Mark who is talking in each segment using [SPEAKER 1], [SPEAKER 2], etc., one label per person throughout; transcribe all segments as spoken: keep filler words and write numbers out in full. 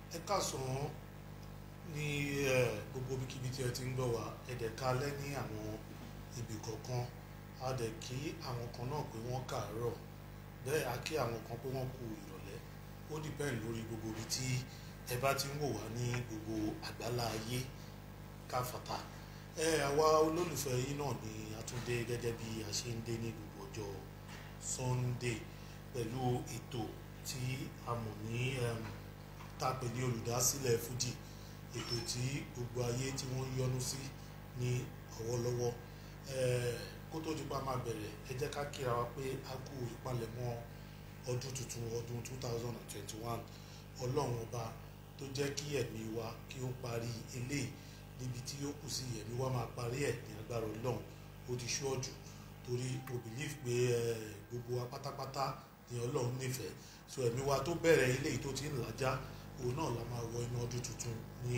[SPEAKER 1] ẹ káàsán ní gbogbo ibikíbi tí ẹ ti ń gbọ́ wa ẹ̀dẹ̀ kalẹ́ ní àwọn ibì kọ̀ọ̀kan a dẹ̀ kí àwọn kan náà pé wọ́n káàárọ̀ bẹ́ẹ̀ a kí àwọn kan pé wọ́n kú ìrọ̀lẹ́ ó dìpẹ́ǹd lórí gbogbo ibi tí ẹ bá ti ń wò wá ní gbogbo àgbálá ayé káfàtà ẹ àwa olólùfẹ́ yìí náà ni a tún dé gẹ́gẹ́ bí a ṣe ń dé ní gbogbo ọjọ́ Sunday pẹ̀lú ètò tí a mọ̀ ní tàpé ní olùdásílẹ̀ Fuji ètò tí gbogbo ayé tí wọ́n yọ́nú sí ní ọwọ́lọ́wọ́ kó tó di pa máa bẹ̀rẹ̀ ẹ jẹ́ ká kíra wa pé a kú ìpalẹ̀mọ́ ọdún tuntun ọdún two thousand twenty one ọlọ́run ọba tó jẹ́ kí ẹ̀mí wa kí ó parí eléyìí níbi tí ó kù sí ẹ̀mí wa máa parí ẹ̀ ní agbára ọlọ́run ó ti ṣúọ́jù torí mo believe pé gbogbo wa pátápátá ni ọlọ́run nífẹ̀ẹ́ so ẹ̀mí wa tó bẹ̀rẹ̀ eléyìí tó ti ń làjá òun náà la máa wọ inú ọdún tuntun ní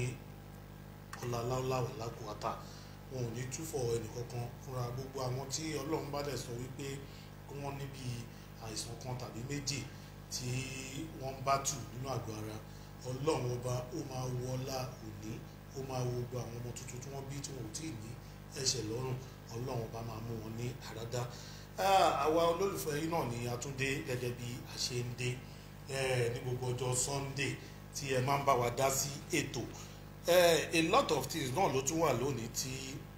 [SPEAKER 1] ọláláwà lákòótá wọn ò ní túfọ̀ ẹnìkankan fúnra gbogbo àwọn tí ọlọ́run bá dẹ̀ sọ wípé kí wọ́n níbi àìsàn kan tàbí méjì tí wọ́n bá tù nínú àgọ́ ara ọlọ́run ọba ó máa wọlá òní ó máa wo gbogbo àwọn ọmọ tuntun tí wọ́n bí tí wọn ò tí ì ní ẹsẹ̀ lọ́rùn ọlọ́run ọba máa mú wọn ní àràdá àwa olólùfẹ́ yìí náà ni a tún dé gẹ́gẹ́ bí a ṣe ń dé ní gbogbo ọjọ́ Sunday tí ẹ máa ń bá wa dá sí ètò a lot of things náà ló tún wà lónìí tí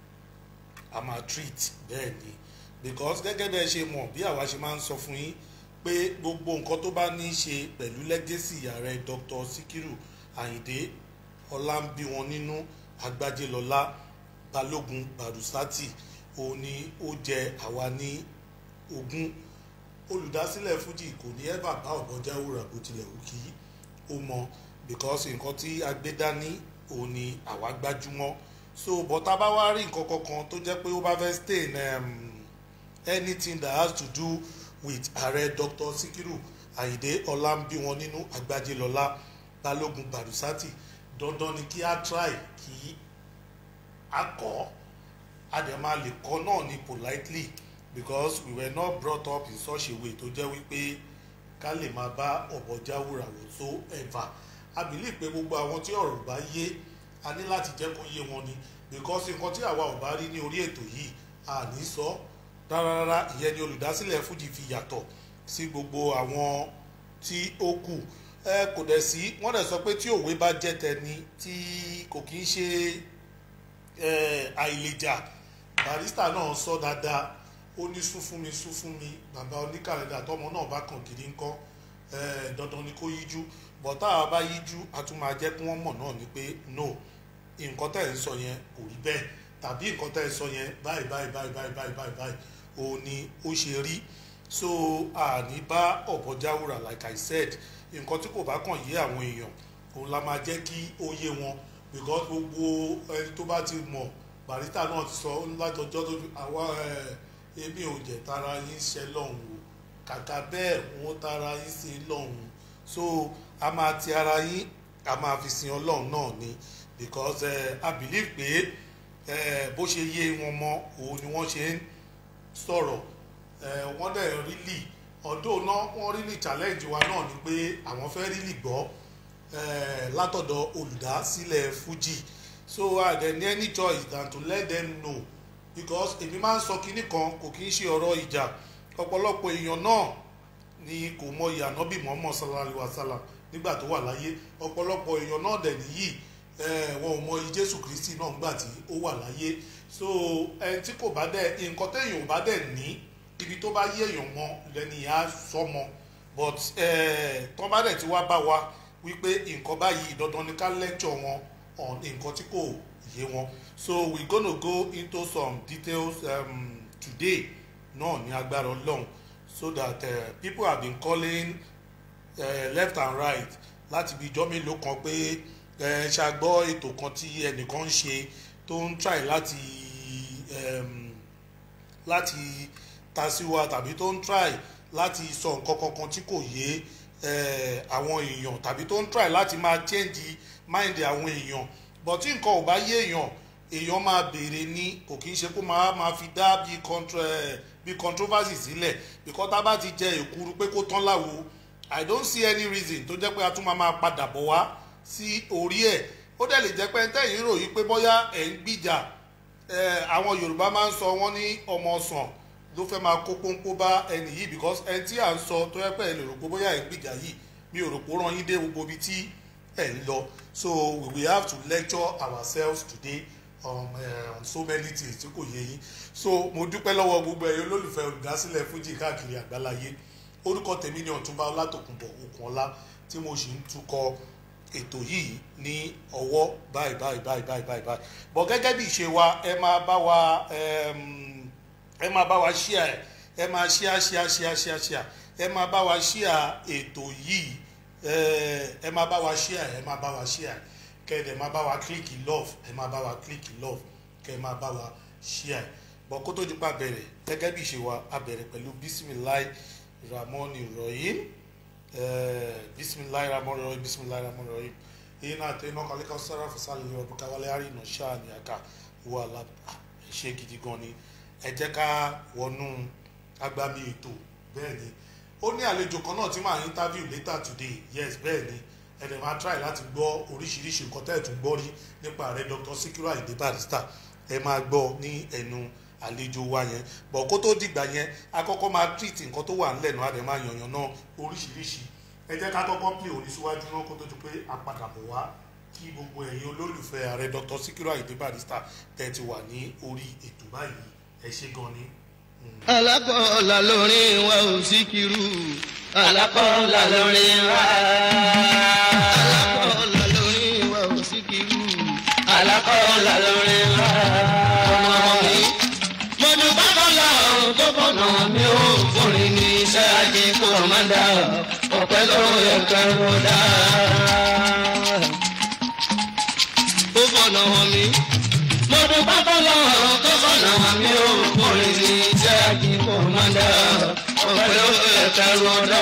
[SPEAKER 1] a máa treat bẹ́ẹ̀ ni because gẹ́gẹ́ bẹ́ẹ̀ ṣe mọ̀ bí àwa ṣe máa ń sọ fún yín pé gbogbo nǹkan tó bá ní í ṣe pẹ̀lú legacy ààrẹ Doctor Sikiru Ayinde Ọlámbíwọn nínú Agbájélọlá Balógun Barusati òun ni ó jẹ àwa ní ogún olùdásílẹ̀ Fuji kò ní ẹ́bà bá ọ̀bọ̀jáwòrà bó tilẹ̀ wù kí ó mọ because nǹkan tí a gbé dání òun ni àwa gbájúmọ́ so bọ́tá bá wá rí nǹkan kankan tó jẹ́ pé ó bá fẹ́ stay in um, anything that has to do with ààrẹ Doctor Sikiru Ayinde Ọlámbíwọn nínú Agbájélọlá Balógun Barusati dandan ni kí a try kí a kọ́ a dẹ̀ máa lè kọ́ náà ní politely because we were not brought up in such a way tó jẹ́ wípé ká lè máa bá ọ̀bọ̀jáwòrà whatsoever I believe pé gbogbo àwọn tí ọ̀rọ̀ bá yé a ní láti jẹ́ kó yé wọn ni because nǹkan tí àwa ò bá rí ní orí ètò yìí a ní sọ rárá ìyẹn ni olùdásílẹ̀ Fuji fi yàtọ̀ sí gbogbo àwọn tí ó kù ẹ kò dẹ̀ sí wọ́n dẹ̀ sọ pé tí òwe bá jẹ́ tẹni tí kò kí ń ṣe àìlèjà Barrister náà sọ dáadáa ó ní sún fún mi sún fún mi bàbá oníkàlẹ́dà tọmọ náà bá kàn kiri ńkọ́ dandan ni kó yíjú bọ́tà a bá yíjú a tún máa jẹ́ kí wọ́n mọ̀ náà ni pé no nǹkan tẹ́ ẹ̀ ń sọ yẹn kò rí bẹ́ẹ̀ tàbí nǹkan tẹ́ ẹ̀ ń sọ yẹn báyìí báyìí báyìí báyìí báyìí báyìí báyìí òun ni ó ṣe rí so àní bá ọ̀bọ̀jáwòrà like I said nǹkan tí kò bá kàn yé àwọn èèyàn òun la máa jẹ́ kí ó yé wọn because gbogbo ẹni tó bá ti mọ̀ Barrister náà ti sọ lájọjọ́ tó àwa èmi ò jẹ́ tara yín ṣe lọ́hùn o kàkà bẹ́ẹ̀ wọ́n tara yín sí lọ́hùn so a máa ti ara yín a máa fi sin ọlọ́run náà ni because uh, I believe pé uh, bó ṣe yé wọn mọ òun ni wọ́n ṣe ń sọ̀rọ̀ wọ́n dẹ̀ really ọ̀dọ́ náà wọ́n really challenge wa náà ni pé àwọn fẹ́ really gbọ́ látọ̀dọ̀ olùdásílẹ̀ Fuji so I dẹ̀ ní any choice than to let them know because èmi máa ń sọ kinní kan kò kí ń ṣe ọ̀rọ̀ ìjà ọ̀pọ̀lọpọ̀ èèyàn náà ni kò mọ ìyá Ànábì Muhammad sallallahu alaihi wasallam nígbà tó wà láyé ọ̀pọ̀lọpọ̀ èèyàn náà dẹ̀ nìyí wọn ò mọ Jésù Kristi náà nígbà tí ó wà láyé so ẹni tí kò bá dẹ̀ nǹkan téèyàn ò bá dẹ̀ ní ibi tó bá yé èèyàn mọ lẹ́ni ìyá sọmọ but tọ́ bá dẹ̀ ti wá bá wa wípé nǹkan báyìí dandan ni ká lecture wọn on nǹkan tí kò yé wọn so we gonna go into some details um, today náà ní agbára Ọlọ́run so that uh, people have been calling uh, left and right láti bí ijọ́ mélòó kan pé ṣàgbọ́ ètò kan tí ẹnìkan ń ṣe tó ń try láti um, láti tasiwa tàbí tó ń try láti sọ nǹkan kankan tí kò yé àwọn èèyàn tàbí tó ń try láti máa change mind àwọn èèyàn but tí nǹkan ò bá yé èèyàn èèyàn máa béèrè ní kò kí ń ṣe kó máa máa fi dá bí contra bí controversy sílẹ̀ because tá a bá ti jẹ èkuru pé kó tán láwo I don't see any reason tó jẹ́ pé a tún máa máa padà bọ̀ wá sí orí ẹ̀ ó dẹ̀ lè jẹ́ pé tẹ́yìn ròyìn pé bóyá ẹ̀ ń gbìjà àwọn Yorùbá máa ń sọ wọ́n ní ọmọ ọ̀sán ló fẹ́ máa kó pọ́npọ́ bá ẹni yìí because ẹni tí à ń sọ tó yẹ pé ẹ lè rò pé bóyá ẹ̀ ń gbìjà yìí mi ò rò pé ó rán yín dé gbogbo ibi tí ẹ̀ ń lọ so we will have to lecture ourselves today on, uh, on so many things tí kò yé yín so mo dúpẹ́ lọ́wọ́ gbogbo ẹ̀yin olólùfẹ́ olùdásílẹ̀ fújì káàkiri àgbáláyé orúkọ tèmi ni Ọ̀túnba Ọlátòkùnbọ̀ Òkúnọlá tí mo sì ń tukọ̀ ètò yìí ní ọwọ́ báyìí báyìí báyìí báyìí báyìí báyìí bọ̀ gẹ́gẹ́ bí ìṣe wa ẹ máa bá wa ẹ máa bá wa ṣíà ẹ máa ṣíà ṣíà ṣíà ṣíà ṣíà ẹ máa bá wa ṣíà ètò yìí ẹ máa bá wa ṣíà ẹ máa bá wa ṣíà kẹ́ ẹ dẹ̀ máa bá wa kílíkì love ẹ máa bá wa kílíkì love kẹ́ ẹ máa bá wa ṣíà bọ̀ kó tó di pa bẹ̀rẹ̀ gẹ́gẹ́ bí ìṣe wa a bẹ̀rẹ̀ pẹ̀lú bisimilahi ramoni rahim bisimilahi ramoni rahim bisimilahi ramoni rahim èyí náà tẹ iná kálíkà sára fúsàlì ọdún káwálé àrínà ṣáà ní àká wà ṣe gidi gan ni ẹ jẹ́ ká wọnú agbami ètò bẹ́ẹ̀ ni ó ní àlejò kan náà tí màá interview later today yes bẹ́ẹ̀ ni ẹ dẹ̀ máa try láti gbọ́ oríṣiríṣi nǹkan tẹ́ ẹ̀ tún gbọ́ rí nípa ààrẹ Dr. Sikiru Ayinde Barrister ẹ máa gbọ́ ní ẹnu àlejò wa yẹn bọ̀ kó tó dìgbà yẹn akọ́kọ́ máa treat nǹkan tó wà ńlẹ̀ náà àdẹ̀ máa yànyàn náà oríṣiríṣi ẹ jẹ́ ká kọ́kọ́ pè òní síwájú náà kó tó di pé àpadàbọ̀ wá kí gbogbo ẹ̀yin olólùfẹ́ ààrẹ Dr. Sikiru Ayinde Barrister tẹ́ ti wà ní orí ètò báyìí ẹ ṣé gan ni.
[SPEAKER 2] alákọ̀ọ́lá lórin wa ò Síkírù alákọ̀ọ́lá lórin wa alákọ̀ọ́lá lórin wa ò Síkírù alákọ̀ọ́lá lórin wa. ọmọ mi mo dúpẹ́ bọ́lá ọ̀run tó bọ̀nà mi ò forin ní iṣẹ́ ajé kó má dá ọ̀pẹ́ lọ́wọ́ ẹ̀ka ló dá. ó bọ̀nà mi mo dúpẹ́ bọ́lá ọ̀run tó bọ̀nà mi ò forin ní iṣẹ́ ajé kó má dá ọ̀pẹ́ lọ́wọ́ ẹ̀ka ló dá.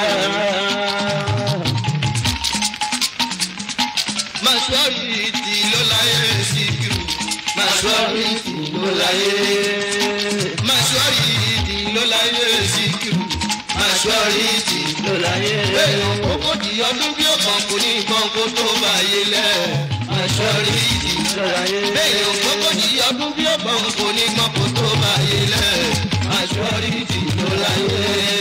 [SPEAKER 2] Maṣọ́rìtì ló láyé Síkírù Maṣọ́rìtì ló láyé Maṣọ́rìtì ló láyé Síkírù Maṣọ́rìtì ló láyé. Bẹ́ẹ̀ni kókó di ọdún bí ọ̀kan kò ní nǹkan kó tó bá yé lẹ̀ Maṣọ́rìtì ló láyé. Bẹ́ẹ̀ni kókó di ọdún bí ọ̀kan kò ní nǹkan kó tó bá yé lẹ̀ Maṣọ́rìtì ló láyé.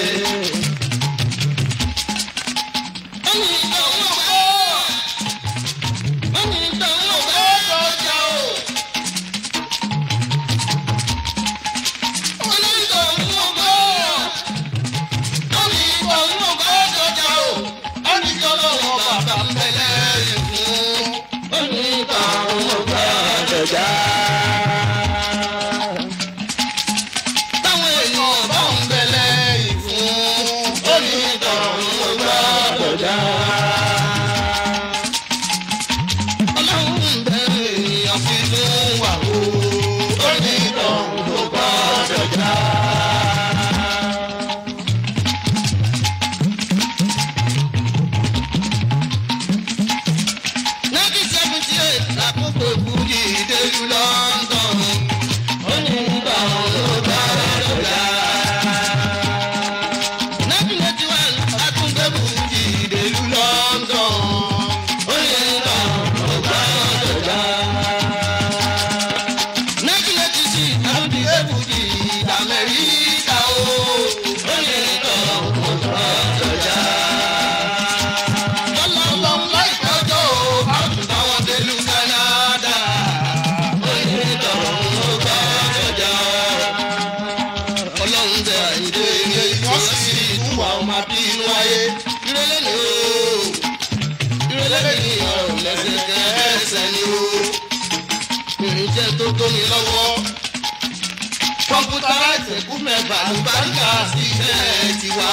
[SPEAKER 2] Kọ̀mpútà láti kú mẹ́fà àlùbáríkà sí iṣẹ́ tiwa.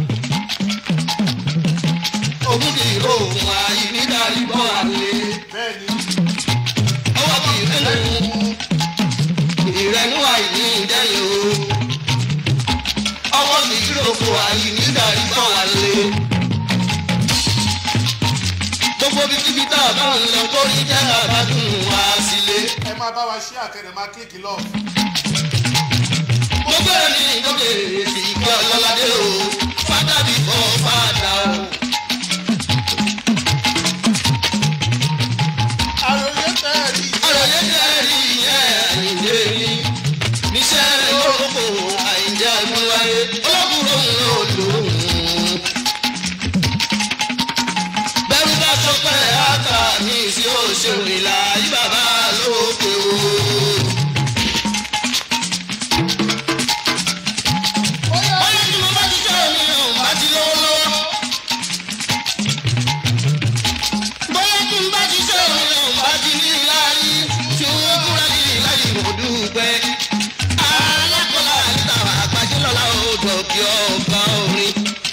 [SPEAKER 2] Ogún kì í rògùn ààyè nídàrí bọ́ àlè. Ọwọ́ kì í rẹ́nu ìrẹ́nu àìní ìdẹ́yẹ o. Ọwọ́ kì í rògùn ààyè nídàrí bọ́ àlè. Gbogbo bíbí tá a bá ń lọ kórí jẹ́ àbádùn wá sílé.
[SPEAKER 1] ẹ máa bá wa ṣí àkẹ́rẹ́ máa kíkì lọ.
[SPEAKER 2] Gbogbo ẹni ìjọba èsì ìgbà ọlọ́ládé o fada bí fọ́ fada o. ṣe òrìlà yí bàbá lókè o. bóyá tí mo bá ti ṣe omi ọ̀hún bá ti lówó lọ́wọ́. bóyá tí mo bá ti ṣe omi ọ̀hún bá ti ní láàrí tí ó kúrò ní ìlàyé mo dúpẹ́. alákọ̀ọ́lá àti àwọn àgbájẹ́ lọ́la ó dọ̀kí ọba orin.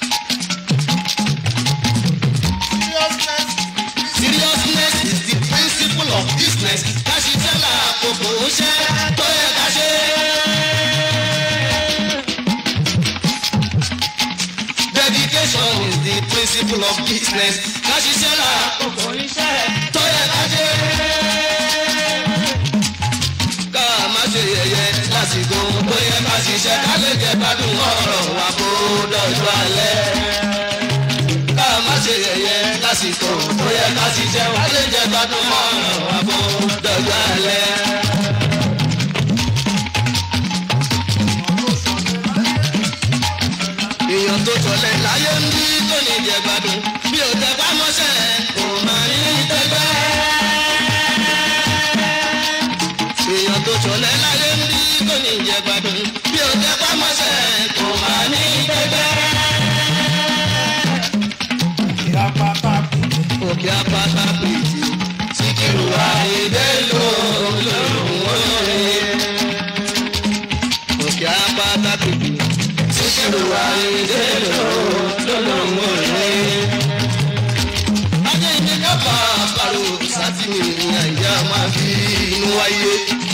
[SPEAKER 2] Seriousness is the principle of business. Ká ṣiṣẹ́ làkókò ṣẹ́ tó yẹ ká ṣe. Dedication is the principle of business. Ká ṣiṣẹ́ làkókò ṣẹ́ tó yẹ ká ṣe. Ká má ṣe yẹ̀yẹ́ lásìkò tó yẹ ká ṣiṣẹ́ ká lè jẹ́ gbádùn ọ̀rọ̀ wa kó dọ̀jú alẹ́. Ká má ṣe yẹ̀yẹ́ lásìkò tó yẹ ká ṣiṣẹ́ wá lè jẹ́ gbádùn ọ̀rọ̀ wa kó dọ̀jú alẹ́. èèyàn tó tọ̀lẹ̀ láyé ń bí tó ní jẹ gbádùn bí ó tẹ bá mọ́ṣẹ́ kò máa ní tẹ́gbẹ́. èèyàn tó tọ̀lẹ̀ láyé ń bí tó ní jẹ gbádùn bí ó tẹ bá mọ́ṣẹ́ kò máa ní tẹ́gbẹ́. òkè apáta pèsè Síkírù Àyìndé lòlòlò olórin. òkè apáta pèsè Síkírù Àyìndé lòlòlò olórin. ajé ìdí kápá àpàrò sátìmì àyà máa fi inú wáyé.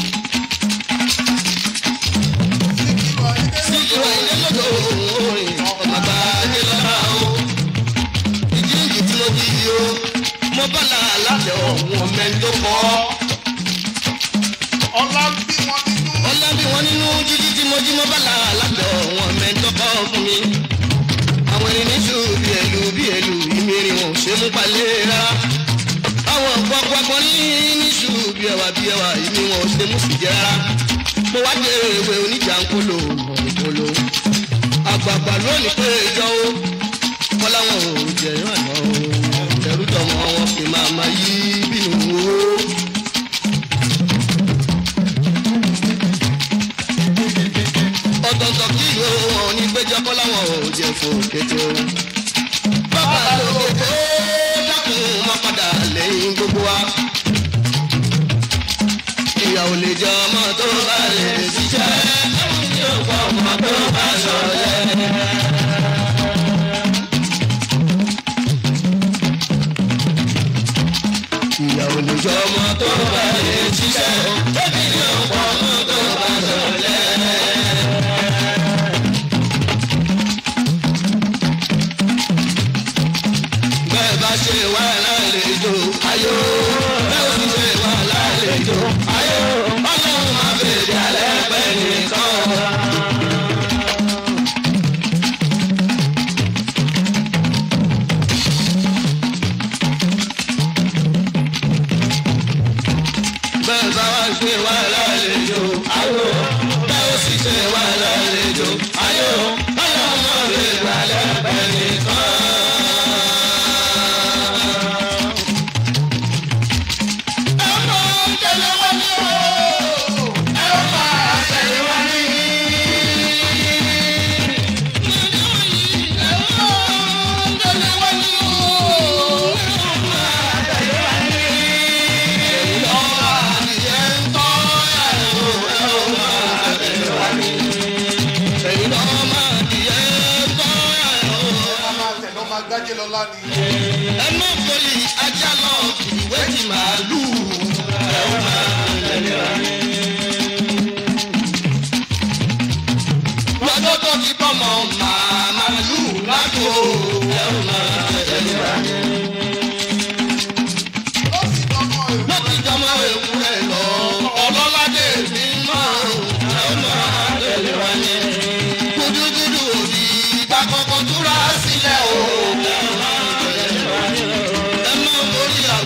[SPEAKER 2] Síkírù Àyìndé lòlòlò olórin ọmọ bá dé lọ́la o. ìjíǹkì tí mo bí yìí o mo bá la aláṣẹ ọ̀hún mẹ́tò kọ́.
[SPEAKER 1] ọlá ń bí wọn nínú.
[SPEAKER 2] ọlá bí wọn nínú jíjí tí mo jí mo bá la aláṣẹ ọ̀hún mẹ́tò kọ́ fún mi. àwọn ẹni níṣu bí ẹlú bí ẹlú ìmìrì wọn ò ṣe mú palẹ̀ rárá. àwọn gbọ́gbọ́gbọ́ ní níṣu bí ẹwà bí ẹwà ìmì wọn ò ṣe mú sì jẹ́ rárá. mo wá dé ewé oníjà ń kóló òkòló. àgbààgbà lónìí pé ìjọ o kọ́lá wọn ò jẹ́ ìrànà o. ẹrú tọmọ wọn fi máa ma yí bínú o. ọ̀tọ̀ọ̀tọ̀ kí ìlú wọn ò ní gbẹ́jọ́ kọ́ láwọn ò jẹ́ fò kété o. bàbá lóko dákun má padà lẹ́yìn gbogbo wa. ìyàwó lè jẹ ọmọ tó bá lè ṣiṣẹ́ ẹ̀wọ̀n tí ó pọ̀ ọmọ tó bá ṣọlẹ̀. ìyàwó lè jọ ọmọ tó bá lè ṣiṣẹ́ ẹbí ní ọ̀pọ̀ ọmọ tó bá ṣọlẹ̀. bẹ́ẹ̀ bá ṣe wà lálejò ayọ̀ bẹ́ẹ̀ ó sì ṣe wà lálejò ayọ̀ ọlọ́run máa fèrè alẹ́ pẹ́ nìkan. bẹ́ẹ̀ bá wá ṣe wà lálejò ayọ̀ bẹ́ẹ̀ ó sì ṣe wà lálejò ayọ̀ ọlọ́run máa fèrè alẹ́ pẹ́ nìkan.
[SPEAKER 1] Gbájé lọ́lá ni.
[SPEAKER 2] ẹ má forí ajá lọ ìwé ti màálù ẹ ó máa tẹ̀lé wa ní. lọ́jọ́ tó ti bọ́mọ màálù lágbo ẹ ó máa tẹ̀lé wa ní.
[SPEAKER 1] ó sì tọmọ èwe.
[SPEAKER 2] ló ti jọmọ ewúrẹ́ lọ ọlọ́ládé mi máa ẹ ó máa tẹ̀lé wa ní. gúdúgúdú òbí ìgbà kọ̀ọ̀kan túra sílẹ̀ o. ẹ má forí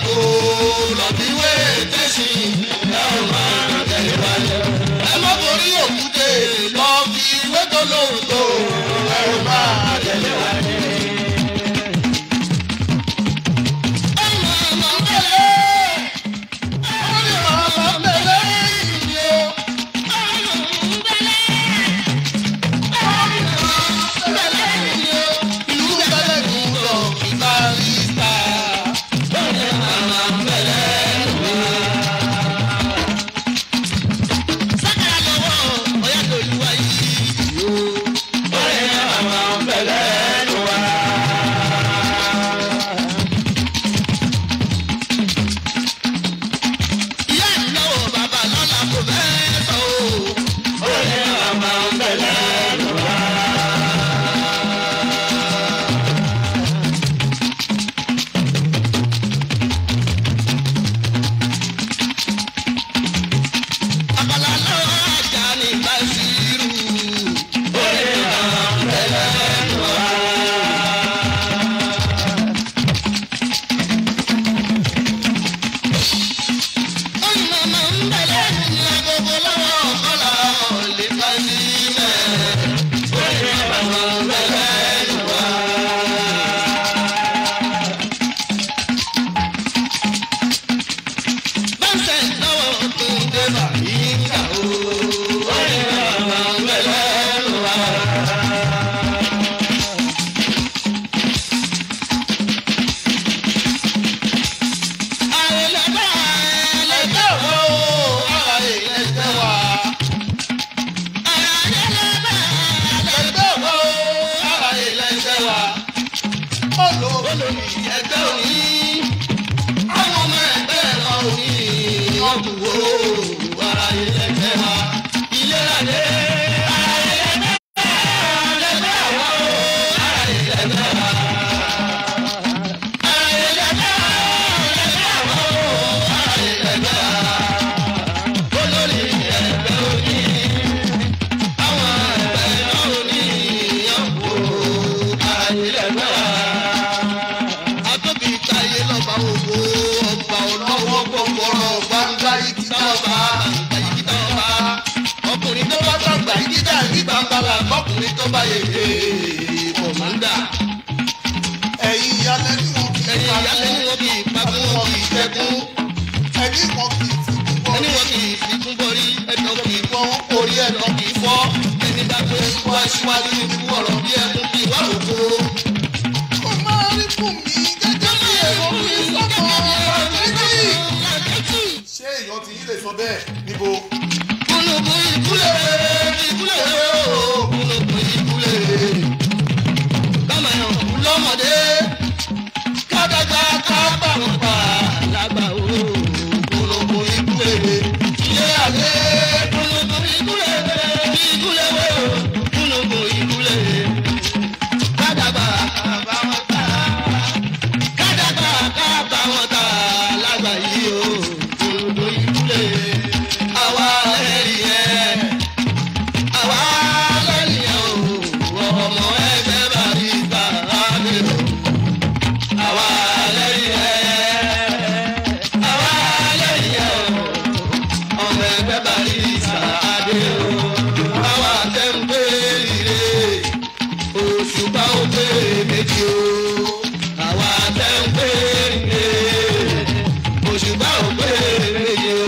[SPEAKER 2] ọwọ́ gbogbo ọ̀rọ̀ gbangba ìkìtà ọba ìkìtà ọba ọkùnrin tó bá gbàgbà ìkìtà ní gbangba la ọkùnrin tó bá yèyé kọ̀mọ́ndà.
[SPEAKER 1] ẹ̀yin ìyálẹ́ ni wọ́n kì í
[SPEAKER 2] ẹ̀yin ìyálẹ́ ni wọ́n kì í pagún wọn kì í tẹ́kún.
[SPEAKER 1] ẹni wọn kì í fi kún bọ́rí.
[SPEAKER 2] ẹni wọn kì í fi kún bọ́rí ẹ̀dọ̀ kì í fọ́ orí ẹ̀dọ̀ kì í fọ́ ẹni bá gbé wá síwájú ikú ọ̀rọ̀ bí ẹkún bí wà lóko.
[SPEAKER 1] kó máa rí fún mi gẹ́gẹ́ bí èrò mi sọ́kọ̀ méjì. ṣé èèyàn ti yín lè sọ bẹ́ẹ̀ níbo.
[SPEAKER 2] kúlùkù ìkúlẹ̀ ìkúlẹ̀ ooo kúlùkù ìkúlẹ̀ bámọ̀ yàn kú lọ́mọdé kábàgbà kábàmọ̀ pa lágbà ooo kúlùkù ìkúlẹ̀ ilé àlẹ́ kúlùkù ìkúlẹ̀ ìkúlẹ̀ ooo kúlùkù ìkúlẹ̀ kádàgbà kábàmọ̀ pa kádàgbà kábàmọ̀ ta lágbà yìí ooo kúlùkù ìkúlẹ̀ àwa lẹ́rìí ẹ̀ àwa lẹ́rìí ẹ̀ o ọmọ ẹgbẹ́ bá rí bàbá mi o àwa lẹ́rìí ẹ̀ àwa lẹ́rìí ẹ̀ o ọmọ ẹgbẹ́ bá rí sàádé o àwa tẹ̀ ń pè ire òṣùpá ó pè méjì o àwa tẹ̀ ń pè ire òṣùpá ó pè méjì o.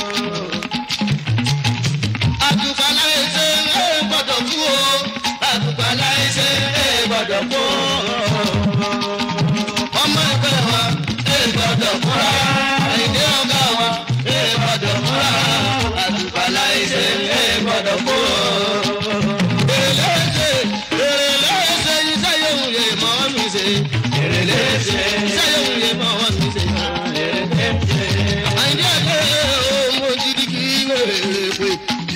[SPEAKER 2] Àtùpàlà ẹsẹ̀ ẹ gbọ́dọ̀ kú o. Àtùpàlà ẹsẹ̀ ẹ gbọ́dọ̀ kú o. Ọmọ ẹgbẹ́ wa ẹ gbọ́dọ̀ kúra. Àyìndé ọ̀gá wa ẹ gbọ́dọ̀ kúra. Àtùpàlà ẹsẹ̀ ẹ gbọ́dọ̀ kú o. Èrèlé ẹsẹ̀ èrèlé ẹsẹ̀ iṣẹ́ yóò yẹ mọ́ mi ṣe. Èrèlé ẹsẹ̀ iṣẹ́ yóò yẹ mọ́ mi ṣe. Èrèlé ẹsẹ̀. Àyìndé ẹgbẹ́ ọmọ òjijì kì í wèrè pé.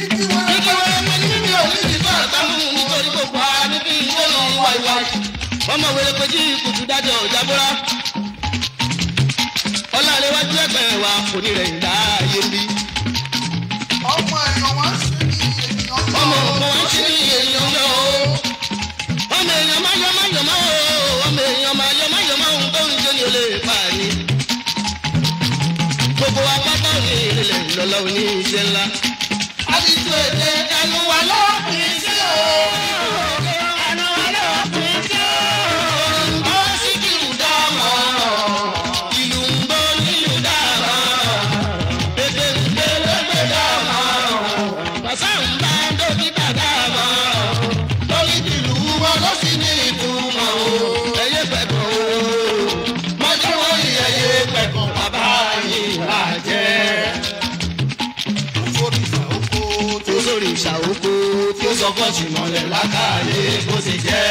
[SPEAKER 2] ọmọ wẹrẹ pẹ̀jú kùtù dájọ́ ìjábọ́ra ọlọ́ọ̀lẹ́wájú ẹgbẹ́ wa kò ní rẹ̀ ìdá ayé ń bí.
[SPEAKER 1] ọmọ èèyàn wá sí ní èèyàn yọ.
[SPEAKER 2] ọmọ ọmọ wa sí ní èèyàn yọ o. ọmọ èèyàn máa yọ máa yọ máa o. ọmọ èèyàn máa yọ máa yọ máa ohun tó ń jẹ́ ní olè pa ni. gbogbo apáta òní ìrẹ̀lẹ̀ lọ́lọ́ òní iṣẹ́ ńlá. àbítú èdè ẹnu wa lọ́ọ̀kì sí o. ẹnu wa lọ́ọ̀kì sí o. ó sì kìlù dámọ̀. ìlú ń bọ́ nílùú dámọ̀. èdè ń gbé lóde dámọ̀. bàṣà ń bá dókítà dámọ̀. lórí ìlú wọn ló sì ní ìtumọ̀ o. ẹyẹ pẹ̀kọ̀ o. mọ́jọ́ wọ́n yí ẹyẹ pẹ̀kọ̀ bàbá yìí bàjẹ́. sórí ìṣàwókò tí ó sọkọ́ ṣìmọ̀lẹ̀ lákàáyé bó ṣe jẹ́.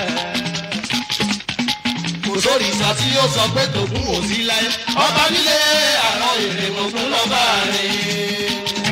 [SPEAKER 2] kò sórí ìṣà tí ó sọ pé tòkun ò sí láyé. ọba nílé àrọ èrè òkun lọ́ba rìn.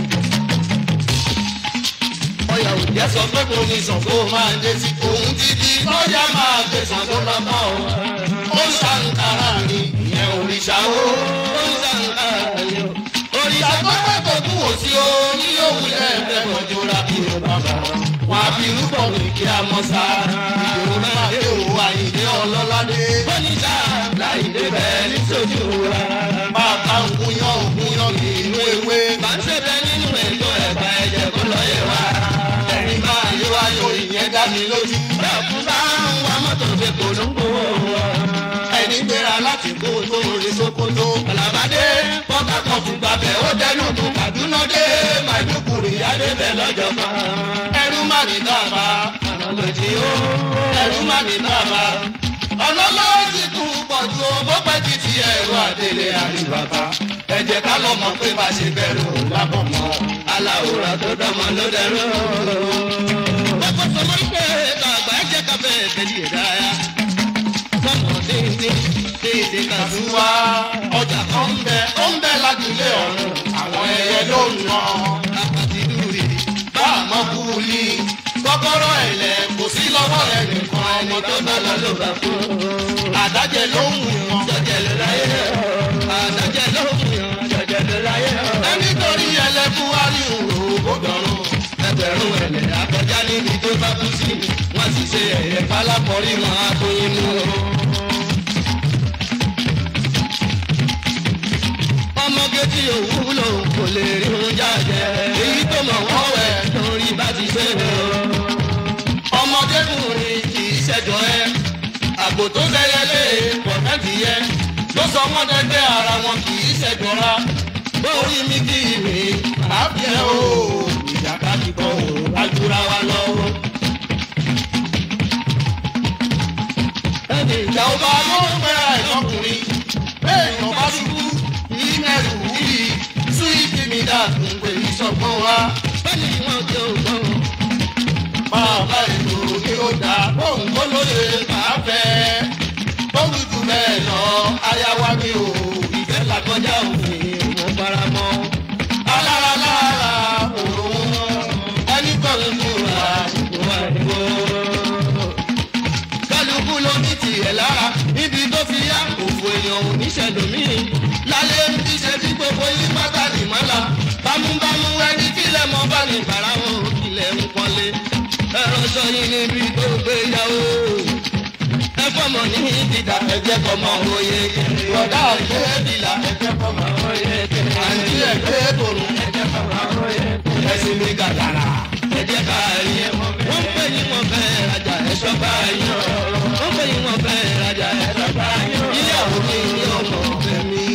[SPEAKER 2] ọyà òjẹ́ sọ pé kò ní sàn kó máa dé sí òun títí lọ́jà máa gbé sàn tó lọ́mọ́ o. ó ń ṣàǹkárá ni ìyẹn òrìṣà o. ó ń ṣàǹkárá ni o. òrìṣà tó pẹ́ tòkun ò sí o. ní òwúlẹ̀ ẹ̀fẹ̀ mọ̀jọ́ra bí o bàbá. wọn á fi rúbọ ní kí a mọ sá. ìdòwú náà dé o àyìndé ọlọ́ládé. bọ́níjà láyìndé bẹ́ẹ̀ ní sójú wa. bàbá ògúnyán ògúnyán ní inú ewé. bá ń ṣe bẹ́ẹ̀ nínú ètò ẹ̀bà ẹ̀jẹ̀ kó lọ yẹ wá. ẹ̀rín máa yé wá yóò ìyẹn dá mi lójú. bẹ́ẹ̀ fún bá ń wá mọ́tò fi polongo. ẹni gbéra láti kó tó orí Sókótó. Àlàbádé pọ́tàkọ̀ fún gbàbẹ̀ ó dẹnu tó Kàdúná dé. Maiduguri adébẹ̀ lọ́jọ́ kan. ẹrú má ní dábà ọ̀nà lòdì ó. ẹrú má ní dábà ọ̀nà lọ́wọ́ ti kú pọ̀jù ó. bó pẹ́ títí ẹ̀rọ àdélé àríwáta. ẹ jẹ́ ká lọ mọ̀ pé bá ṣe bẹ̀rù lábọ̀ mọ́. aláwòrán tó dánmọ́ ló dẹrú. lọ́kọ̀ sọmọ́ pé kàgbà ẹ jẹ́ ká bẹ́ẹ̀ tẹ̀lé ìdárayá. sọ́mọ́ déédéé déédéé kà tún wá. ọjà kan ń bẹ ó ń bẹ lájúlé ọ̀run. àwọn ẹyẹ ló ń nà. àpàtì dúró bá a mọ kúlì. kọ́kọ́rọ́ ẹ̀lẹ́ kò sí lọ́wọ́ rẹ̀ nìkan. ẹni tó bá lọ ló bá kú. àdájẹ ló ń yan. jọjẹ ló láyé. àdájẹ ló ń yan. jọjẹ ló láyé. ẹni torí ẹlẹ́kùn wá ní òwò kó dọ̀rùn. ẹgbẹ̀rún ẹ̀lẹ́ àkọjá níbi tó bá kú sí. wọ́n sì ṣe ẹ̀yẹ pálákọ̀rí wọn á tó inú. tí òwúlò kò lè rí ohun jáde èyí tó mọ̀ wọ́n wẹ̀ lórí bá ti ṣe o. ọmọdékùnrin kì í ṣẹjọ ẹ àgbò tó fẹ́yẹlé pọ̀tẹ́tì yẹ ló sọ wọ́n dẹ́gbẹ́ ara wọn kì í ṣẹjọra bórí mi kì í mi àbíẹ́ o ìjàkadì kan ò ajúra wa lọ́wọ́. ẹni ìjà ọba ló ń pẹ́ra ìlọkùnrin bẹ́ẹ̀ ni ọba ṣubú ìmẹ̀rù wúyì sún ìdímidà tó ń pè ní sọ́gbọ́n wa bẹ́ẹ̀ni wọ́n jẹ́ ògbọ́n. bàbá ètò ni ó dá bóun kó lóye máa fẹ́ bóun jù bẹ́ẹ̀ lọ aya wa mi ò ìfẹ́ làkọjá òfin mo fara mọ́. alára lára òun ẹni kan ń múra ìwà ìwọ. kálukú ló ní tiẹ̀ lára níbi tó fi yá òfò èèyàn ò ní ṣẹlòmíì lálẹ́ ń fi ṣe bí gbogbo yín pátá ní mọ́lá bámúbámú ẹni kílẹ̀ mọ́ bá ní bàrà wọn kílẹ̀ ń pọ́nlé ẹ̀rọ sọ yín níbi tó gbé yàwó ẹ fọmọ ní dídá ẹgbẹ́ kọmọ òye ọ̀dà ọ̀gbẹ́ bìlà ẹgbẹ́ kọmọ òye àǹtí ẹgbẹ́ tòun ẹgbẹ́ kọmọ òye ẹ̀sìn mi gàdàrà ẹ̀jẹ̀ káàrí wọ́n pè yín wọ́n fẹ́ rajà ẹ̀ṣọ́ báyìí wọ́n pè yín wọ́n fẹ́ rajà ẹ̀ṣọ́ báyìí ìyàwó mi ní ọmọ ọ̀bẹ mi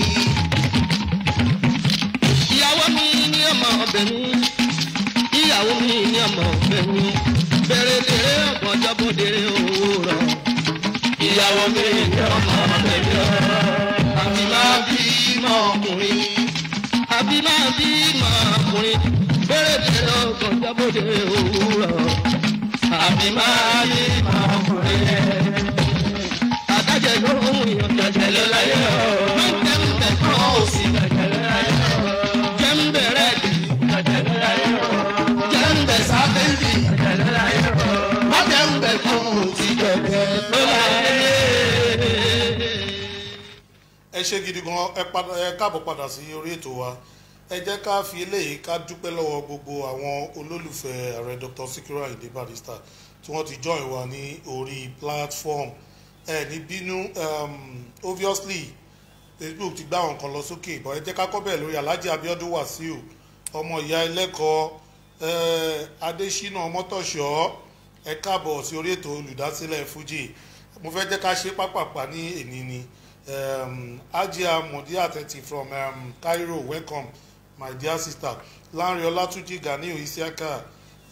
[SPEAKER 2] ìyàwó mi ní ọmọ ọ̀bẹ mi ìyàwó mi ní ọmọ ọ̀bẹ mi bẹ̀rẹ̀ lèrè ọ̀pọ̀ jọ́bọ̀dẹ̀rẹ̀ owó rọ̀ ìyàwó mi ní ọmọ ọ̀bẹ mi àbí máa bí mọ́ ọkùnrin àbí máa bí mọ́ ọkùnrin bẹ̀rẹ̀ lèrè ọ̀pọ̀ jọ́bọ̀dẹ̀rẹ̀ owó rọ̀ àbí máa bí mọ́ ọkùnrin àtàjẹ ló ń yàn jẹjẹ ló láyé ọ̀ máa ń tẹ́ ń tẹ̀ kọ́ òsì jẹjẹ ló láyé ọ̀ jẹ́ ń bẹ̀rẹ̀ jẹjẹ ló láyé ọ̀ jẹ́ ń bẹ̀ sáfẹ́ǹdì jẹjẹ ló láyé ọ̀ má jẹ́ ń bẹ̀ kọ́ òsì jẹjẹ ló láyé.
[SPEAKER 1] ẹ ṣe gidi gan ẹ káàbọ̀ padà sí orí ètò wa ẹ jẹ́ ká fi eléyìí ká dúpẹ́ lọ́wọ́ gbogbo àwọn olólùfẹ́ ààrẹ Dr. Sikiru Ayinde Barrister tí wọ́n ti join wa ní orí platform ẹ ní bínú obviously Facebook ti gbá àwọn kan lọ sókè ìbọn ẹ jẹ́ ká kọ́ bẹ́ẹ̀ lórí Alhaji Abiodun Wasiu ọmọ ìyá ẹlẹ́kọ̀ọ́ Adésínà Mọ́tòṣọ́ ẹ káàbọ̀ sí orí ètò olùdásílẹ̀ Fuji mo fẹ́ jẹ́ ká ṣe pápápá ní èní ni Ajia Modia thirty from um, Cairo welcome my dear sister Lanre Olatunji Ganiu Isiaka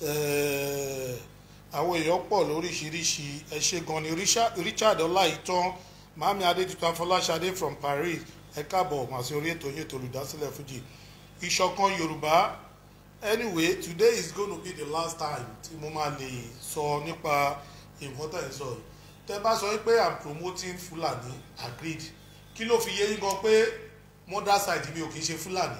[SPEAKER 1] àwọn èèyàn pọ̀ lóríṣiríṣi ẹ ṣé gan ni Richard Ọláìtàn Mami Adétutù Afọláṣadé from Paris ẹ káàbọ̀ mà sí orí ètò yín ètò olùdásílẹ̀ Fuji ìṣọ̀kan Yorùbá anyway today is going to be the last time tí mo máa lè sọ nípa nǹkan tẹ̀ ń sọ yìí tẹ́ bá sọ pé I'm promoting Fulani agreed kí ló fi yé yín gan pé mother side mi ò kì í ṣe Fulani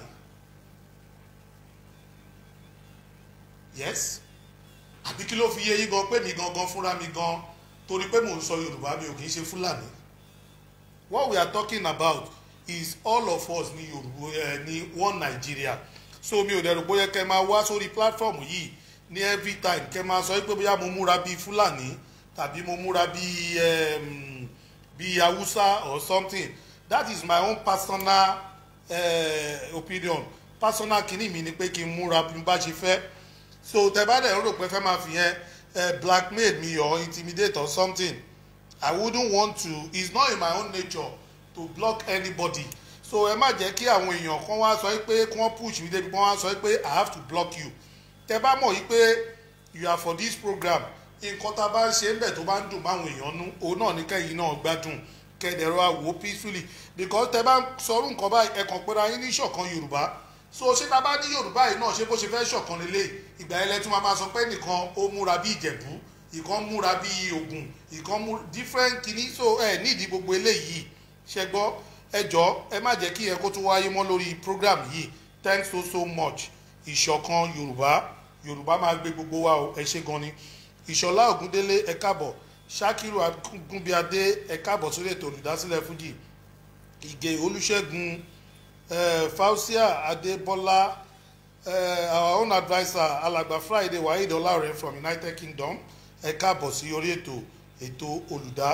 [SPEAKER 1] yes àbí kí ló fi yé yín gan pé mi gangan fúnra mi gan torí pé mò ń sọ Yorùbá mi ò kì í ṣe Fulani what we are talking about is all of us ní Yorùbá ẹ ní one Nigeria so mi ò dẹ̀rù bóyá kẹ́ máa wá sórí platform yìí ní every time kẹ́ máa sọ pé bóyá mo múra bíi Fulani tàbí mo múra bíi um, bíi Hausa or something that is my own personal uh, opinion personal kìíní mi ni pé kí n múra bí n bá ṣe fẹ́ so tẹ́ bá dẹ̀ ń rò pé fẹ́ máa fi yẹn blackmail me or intimidate or something I wouldn't want to it's not in my own nature to block anybody so ẹ má jẹ́ kí àwọn èèyàn kan wá sọ pé kí wọ́n push mi débi kí wọ́n wá sọ pé I have to block you tẹ́ bá mọ̀ yí pé you are for this program nǹkan tá a bá ń ṣe ń bẹ̀ tó bá ń dùn máwọn èèyàn nú òun náà ní kẹ́yìn náà gbádùn kẹ́dẹ̀rọ àwò peacefully because tẹ́ bá ń sọrú nǹkan báyìí ẹ̀kan pera yín ní ìṣọ̀kan Yorùbá so ṣé tá a bá ní Yorùbá yìí náà ṣé bó ṣe fẹ́ ṣọ̀kan lélẹ̀ ìgbà yẹn lẹ́tún máa sọ pé nìkan ó múra bí Ìjẹ̀bú ìkan múra bí Ògùn ìkan múra different kìíní so ẹ nídìí gbogbo eléyìí ṣẹgbọ́ ẹ jọ ẹ má jẹ́ kí ẹ kó tún wáyé mọ́ lórí program yìí thanks so so much ìṣọ̀kan Yorùbá Yorùbá máa gbé gbogbo wa o ẹ ṣé gan ni Ìṣọ̀lá Ògúndélé ẹ káàbọ̀ Ṣákírù Agúnbíadé ẹ káàbọ̀ sórí ètò olùdásílẹ̀ Fuji Ìgè Olúṣẹ́gun Fausia Adébọ́lá our own adviser Alàgbà Friday Waheed Ọláọ̀rẹ́ from United Kingdom ẹ káàbọ̀ sí orí ètò ètò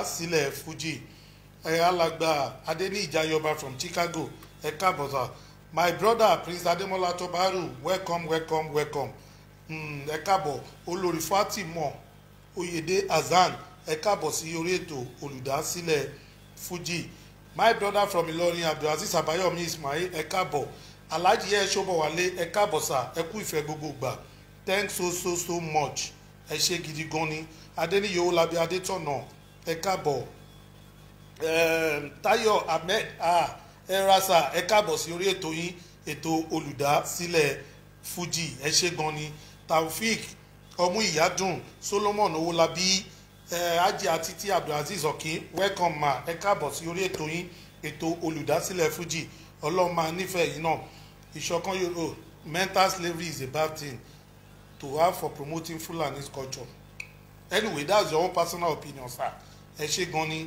[SPEAKER 1] olùdásílẹ̀ Fuji Alàgbà Adéníyì Jayọba from Chicago ẹ káàbọ̀ sà my brother Prince Ademola Tobaru welcome welcome welcome ẹ káàbọ̀ olórí Fatima Oyèdé Hasan ẹ káàbọ̀ sí orí ètò olùdásílẹ̀ Fuji my brother from Ìlọrin Abdulaziz Abayomi Ismail ẹ káàbọ̀ Alhaji yẹ Ṣọ́bọ̀wálé ẹ káàbọ̀ sà ẹ kú ìfẹ́ gbogbo gbà thanks so so so much ẹ ṣe gidi gan ni Adéníyì Owólabí Adétọ̀nà ẹ káàbọ̀ Táyọ̀ Ahmed ẹ rasa ẹ káàbọ̀ sí orí ètò yín ètò olùdásílẹ̀ Fuji ẹ ṣe gan ni Taofik ọmú ìyádùn Solomon Owólabí Ajé Àtìtì Abdulaziz Ọ̀kín welcome ma ẹ káàbọ̀ sí orí ètò yín ètò olùdásílẹ̀ Fuji ọlọ́mọ nífẹ̀ẹ́ yìí náà ìṣọ̀kan Yorùbá mental slavery is a bad thing to have for promoting Fulani's culture anyway that's your own personal opinion sir ẹ ṣe gan ni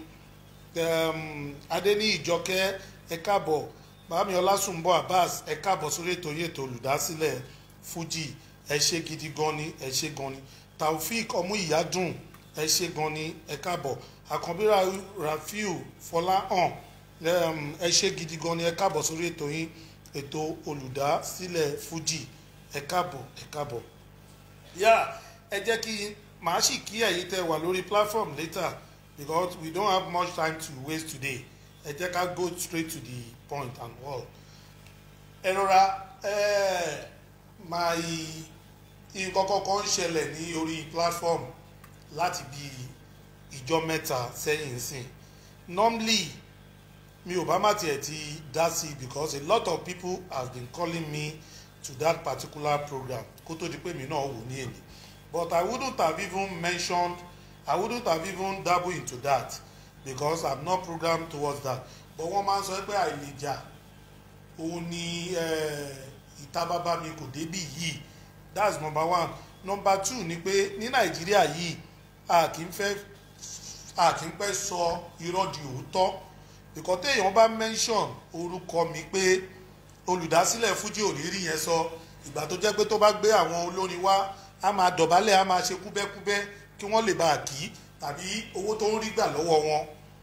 [SPEAKER 1] Adéníyì Ìjọkẹ́ ẹ káàbọ̀ bàmí Ọlásùnbọ̀ Abbas ẹ káàbọ̀ sórí ètò yìí ètò olùdásílẹ̀ Fuji ẹ ṣe gidi gan ni ẹ ṣe gan ni Taofik ọmú ìyádùn ẹ ṣe gan ni ẹ káàbọ̀ Àkànbí Rafiu Fọláhàn ẹ ṣe gidi gan ni ẹ káàbọ̀ sórí ètò yìí ètò olùdásílẹ̀ Fuji ẹ káàbọ̀ ẹ káàbọ̀ yá ẹ jẹ́ kí màá sì kí ẹ̀yin tẹ́ wà lórí platform later because we don't have much time to waste today ẹ jẹ́ ká go straight to the point and all ẹ rọra ẹ máa nǹkan kọ́kọ́ ń ṣẹlẹ̀ ní orí platform láti bí ìjọ mẹ́ta sẹ́yìn sìn normally mi ò bá má tiẹ̀ ti dá sí because a lot of people have been calling me to that particular program kó tó di pé mi náà wò ní èmi but I wouldn't have even mentioned I wouldn't have even dabble into that because I'm not programmed towards that but wọ́n máa ń sọ pé àìlèjà òun ni ìta bàbá mi kò débì yìí that's number one number two ni pé ní Nàìjíríà yìí a kì í fẹ́ a kì í pẹ́ sọ irọ́ di òótọ́ because téèyàn bá mention orúkọ mi pé olùdásílẹ̀ Fuji ò ní rí yẹn sọ ìgbà tó jẹ́ pé tó bá gbé àwọn olórin wá a máa dọ̀bálẹ̀ a máa ṣe kúbẹ́kúbẹ́ kí wọ́n lè bá a kí tàbí owó tó ń rí gbà lọ́wọ́ wọn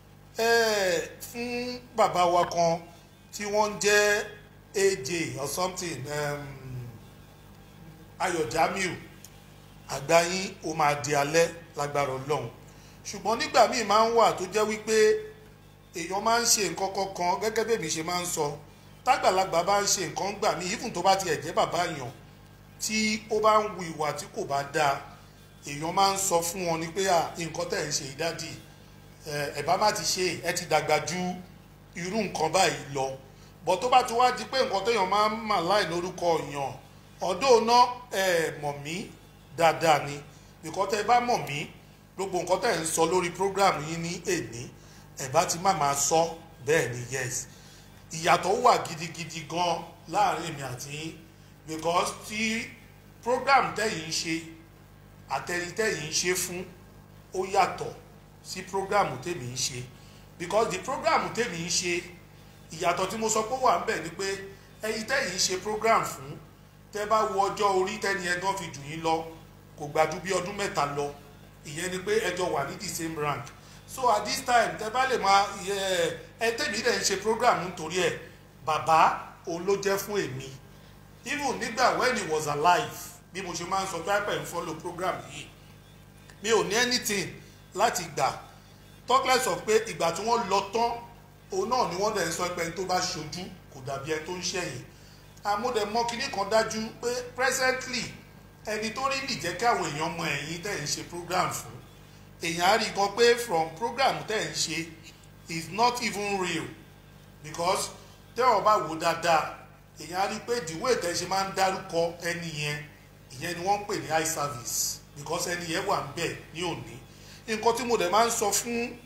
[SPEAKER 1] fún bàbá wa kan tí wọ́n ń jẹ́ A J or something um, Ayọ̀ Jamiu àgbáyín ó máa di alẹ́ lágbára Ọlọ́run ṣùgbọ́n nígbà míì máa ń wà tó jẹ́ wípé èèyàn máa ń ṣe nǹkan kankan gẹ́gẹ́ bí èmi ṣe máa ń sọ tágbàlagbà bá ń ṣe nǹkan gbà mí even tó bá tiẹ̀ jẹ́ bàbá èèyàn tí ó bá ń wu ìwà tí kò bá dáa èèyàn máa ń sọ fún wọn ni pé à nǹkan tẹ̀ ń ṣe ìdádì ẹ bá má ti ṣe ẹ ti dàgbà ju irú nǹkan báyìí lọ bọ̀ tó bá ti wá di pé nǹkan téèyàn máa ń mà láì lórúkọ èèyàn ọ̀dọ́ náà ẹ mọ̀ mí dáadáa ni nǹkan tẹ́ bá mọ̀ mí gbogbo nǹkan tẹ́ ń sọ lórí program yín ní èní ẹ bá ti má máa sọ bẹ́ẹ̀ ni yes ìyàtọ̀ wà gidigidi gan láàrin èmi àti yín because tí program tẹ́yìn ń ṣe àtẹ̀yìntẹ̀yìn ń ṣe fún ó yàtọ̀ sí program tèmi ń ṣe because the program tèmi ń ṣe ìyàtọ̀ tí mo sọ pé wà ń bẹ̀ ni pé ẹ̀yin tẹ́yìn ń ṣe program fún tẹ́ bá wo ọjọ́ orí tẹ́ni ẹ̀gán fi jù yín lọ kò gbàdú bí ọdún mẹ́ta lọ ìyẹn ni pé ẹjọ́ wà ní the same rank so at this time tẹ́ bá lè máa ẹ tèmi dẹ̀ ń ṣe program nítorí ẹ̀ bàbá òun ló jẹ́ fún èmi even nígbà when he was alive bí mo ṣe máa ń sọ pé àpẹ̀ ń follow program yìí mi ò ní anything láti gbà talk less of pé ìgbà tí wọ́n lọ tán òun náà ni wọ́n dẹ̀ ń sọ pé ẹni tó bá ṣojú kò dàbí ẹni tó ń ṣẹ̀yìn àmúdẹ̀mọ́ kinní kan dájú pé presently ẹni tó rí lè jẹ́ kí àwọn èèyàn mọ ẹ̀yìn tẹ̀ ń ṣe program fún èèyàn á rí gan pé from program tẹ̀ ń ṣe is not even real because tẹ́wọ̀n bá wò dáadáa èèyàn á rí pé the way tẹ̀ ṣe máa ń dárúkọ ẹni yẹn ìyẹn ni wọ́n ń pè ní eye service because ẹni yẹn wà ń bẹ̀ ní òní nǹkan tí mo dẹ̀ máa ń sọ fún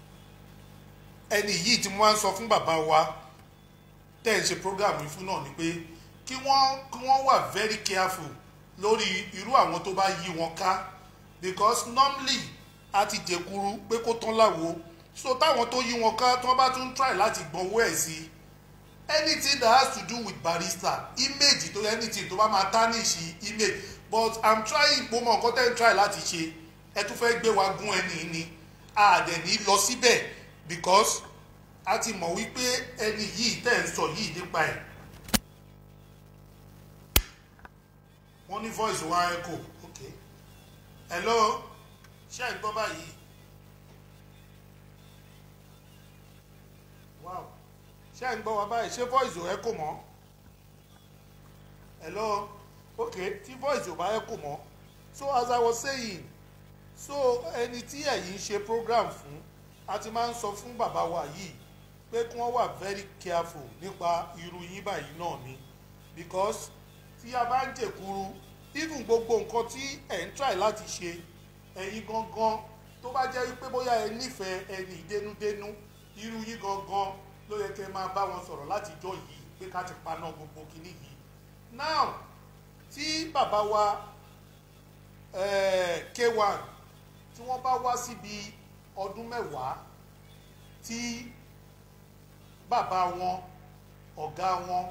[SPEAKER 1] ẹni yìí tí mo máa ń sọ fún bàbá wa tẹ̀ ń ṣe program yìí fún náà ni pé kí wọ́n kí wọ́n wà very careful lórí irú àwọn tó bá yí wọn ká because normally a ti dẹkuru pé kó tán láwo so táwọn tó yí wọn ká tí wọ́n bá tún try láti gbọ́nwó ẹ̀ sí anything that has to do with Barrister image tó anything tó bá máa tarnish image but I'm trying mo mọ nǹkan tẹ́ ń try láti ṣe ẹ tún fẹ́ gbé wa gún ẹni ní àdẹ̀ní lọ síbẹ̀ because a ti mọ̀ wípé ẹni yìí tẹ́ ń sọ yìí nípa ẹ̀ wọ́n ní voice wa echo ok hello ṣé ẹ̀ ń gbọ́ báyìí wow ṣé ẹ̀ ń gbọ́ wa báyìí ṣé voice ò echo mọ́ hello ok tí voice ò bá echo mọ́ so as I was saying so ẹni tí ẹ̀yin ń ṣe program fún a ti máa ń sọ fún bàbá wa yìí pé kí wọ́n wà very careful nípa irú yín báyìí náà ni because tí a bá ń jèkuru even gbogbo nǹkan tí ẹ̀ ń try láti ṣe ẹ̀yin gangan tó bá jẹ́ wípé bóyá ẹ nífẹ̀ẹ́ ẹni dénúdénú irú yín gangan ló yẹ kẹ́ máa bá wọn sọ̀rọ̀ láti jọ yìí pé ká ti paná gbogbo kinní yìí now tí bàbá wa eh, K one tí wọ́n bá wá síbi ọdún mẹ́wàá tí bàbá wọn ọ̀gá wọn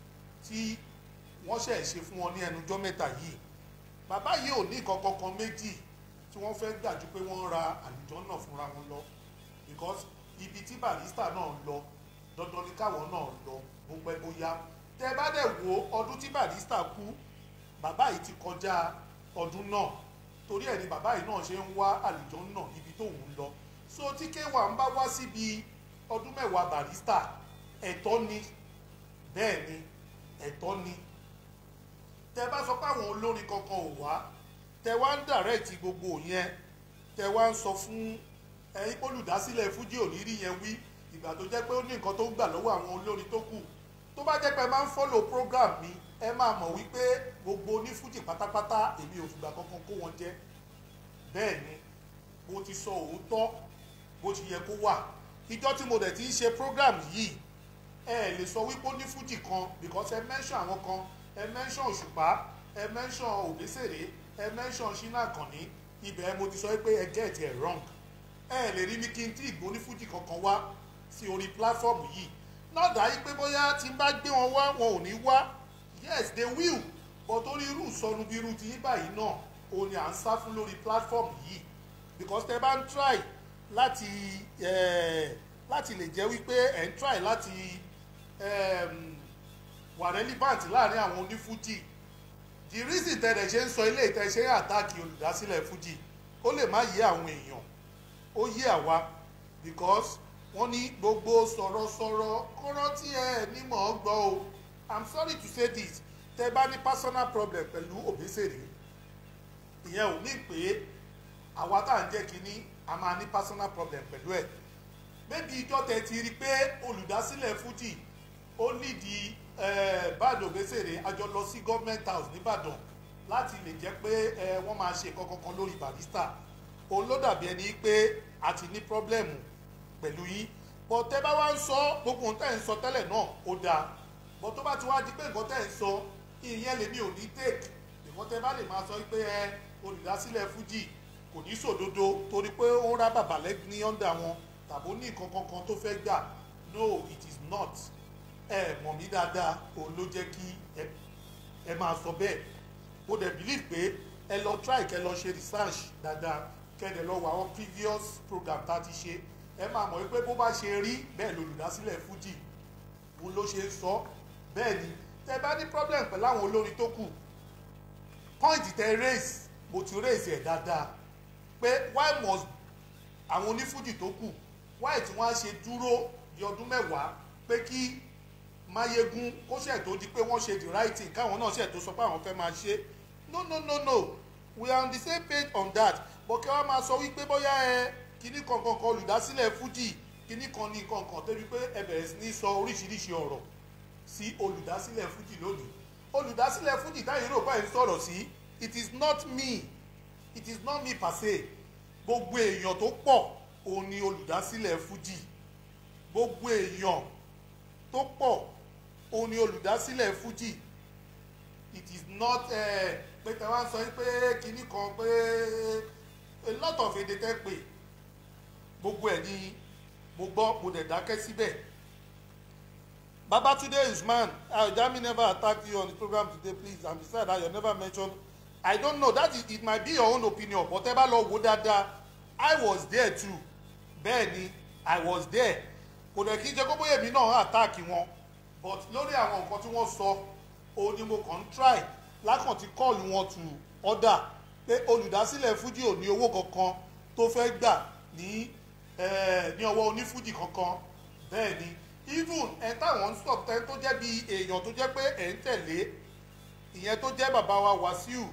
[SPEAKER 1] tí wọ́n ṣẹ̀ ṣe fún wọn ní ẹnujọ́ mẹ́ta yìí bàbá yìí ò ní nǹkan kankan méjì tí wọ́n fẹ́ gbàjú pé wọ́n ra àlùjànnà fúnra wọn lọ because ibi tí Barrister náà lọ dandan ni káwọn náà lọ bó pẹ́ bóyá tẹ́ bá dẹ̀ wo ọdún tí Barrister kú bàbá yìí ti kọjá ọdún náà torí ẹ̀ ni bàbá yìí náà ṣe ń wá àlùjànnà ibi tóun ń lọ so tí K one ń bá wá síbi ọdún mẹ́wàá Barrister ẹ̀tọ́ ni bẹ́ẹ̀ ni ẹ̀tọ́ ni tẹ bá sọ pé àwọn olórin kankan ò wá tẹ wá ń dàrẹ́ẹ̀tì gbogbo yẹn tẹ wá ń sọ fún ẹ̀yin olùdásílẹ̀ fújì ò ní rí yẹn wí ìgbà tó jẹ́ pé ó ní nǹkan tó ń gbà lọ́wọ́ àwọn olórin tó kù tó bá jẹ́ pé ẹ máa ń follow program mi ẹ máa mọ̀ wípé gbogbo onífújì pátápátá èmi ò fìgbà kankan kó wọn jẹ bẹ́ẹ̀ ni mo ti sọ òótọ́ bó ti yẹ kó wà ìjọ tí mo dẹ̀ ti ń ṣe program yìí ẹ lè sọ wípé onífújì kan because ẹ mention àwọn kan ẹ mention Òṣùpá ẹ mention Òbésèré ẹ mention Ṣínà Àkànní ibẹ̀ mo ti sọ pé ẹ get it wrong ẹ lè rí mi kí n tí ìgbóní fújì kankan wá sí orí platform yìí náà dáyé pé bóyá tí n bá gbé wọn wá wọn ò ní wá yes they will but orí irú ìsọnù bí irú ti yín báyìí náà òun ni à ń sá fún lórí platform yìí because tẹ bá ń try láti eh, láti lè jẹ́ wípé ẹ̀ ń try láti um, wà relevant láàrin àwọn onífújì the reason tẹ̀lé ṣe ń sọ ilé ìtẹ̀ṣe àtàkì olùdásílẹ̀ fújì ó lè má yé àwọn èèyàn ó yé àwa because wọ́n ní gbogbo sọ̀rọ̀sọ̀rọ̀ kọ́rọ́ tí ẹ ní mọ̀ ọ́ gbọ́ o I'm sorry to say this tẹ bá ní personal problem pẹ̀lú Òbésèré ìyẹn ò ní pé àwa tá à ń jẹ́ kínní a máa ní personal problem pẹ̀lú ẹ̀ maybe ìjọ tẹ ti rí i pé olùdásílẹ̀ fújì ó nídìí Bàdó Òbésèré àjọ lọ sí government house nìbàdàn láti lè jẹ́ pé wọ́n máa ṣe nǹkan kankan lórí Barrister òun ló dàbí ẹni pé a ti ní pọ́blẹ́mù pẹ̀lú yín bọ́ tẹ́ bá wá ń sọ gbogbo ohun tẹ́ ń sọ tẹ́lẹ̀ náà ó dáa bọ́ tó bá ti wá di pé nǹkan tẹ́ ń sọ ìyẹn lèmi ò ní take nǹkan tẹ́ bá lè máa sọ pé ẹ olùdásílẹ̀ fújì kò ní sòdodo torí pé ó ń rá bàbá lẹ́gbẹ̀ẹ́ ní ọ̀ndà wọn tàbí ó ní nǹkan kankan tó fẹ́ gbà no it is not ẹ mọ̀ mí dáadáa òun ló jẹ́ kí ẹ máa sọ bẹ́ẹ̀ mo dẹ̀ believe pé ẹ lọ try kẹ lọ ṣe research dáadáa kẹ́dẹ̀ lọ wọ àwọn previous program tá a ti ṣe ẹ máa mọ̀ wípé bó bá ṣe rí bẹ́ẹ̀ lolùdásílẹ̀ fújì òun ló ṣe ń sọ bẹ́ẹ̀ ni tẹ bá ní problem pẹ̀lú àwọn olórin tó kù point tẹ raise mo ti raise ẹ̀ dáadáa pé why must àwọn onífújì tó kù why tí wọ́n á ṣe dúró di ọdún mẹ́wàá pé kí Máyégún kó ṣẹ̀ tó di pé wọ́n ṣe the right thing káwọn náà ṣẹ̀ tó sọ pé àwọn fẹ́ máa ṣe no no no no we are on the same page on that but kí wọ́n máa sọ wípé bóyá ẹ kíní kankan kan olùdásílẹ̀ fújì kíní kan ní kankan tó wípé ẹ bẹ̀rẹ̀ sí ní sọ oríṣiríṣi ọ̀rọ̀ sí olùdásílẹ̀ fújì lónìí olùdásílẹ̀ fújì táyì rò báyìí sọ̀rọ̀ sí it is not me it is not me per se gbogbo èèyàn tó pọ̀ òun ni olùdásílẹ̀ fújì gbogbo èèyàn tó pọ̀ òun ni olùdásílẹ̀ fújì it is not pé tẹ wá ń sọ pé kíní kan pé a lot of èdè tẹ́ pé gbogbo ẹ̀ ni mo gbọ́ mo dẹ̀ dákẹ́ síbẹ̀. Babatunde Usman, Jami never attacked you on the program today, please, and besides that you never mentioned I don't know that is, it might be your own opinion but ẹ bá lọ wò dáadáa I was there too bẹ́ẹ̀ ni I was there kò dẹ̀ kí n jẹ́ kó bóyá èmi náà attack wọn but lórí àwọn nǹkan tí wọ́n sọ òun ni mo kàn ń try lákàn ti kọ́ọ̀lù wọn tù ọ́dà pé olùdásílẹ̀ fújì ò ní owó kankan tó fẹ́ gbà ní ní ọwọ́ onífújì kankan. Bẹ́ẹ̀ ni even ẹ̀ táwọn ń sọ tẹ́ tó jẹ́ bí èèyàn tó jẹ́ pé ẹ̀ ń tẹ̀lé ìyẹn tó jẹ́ bàbá wa Wàsíù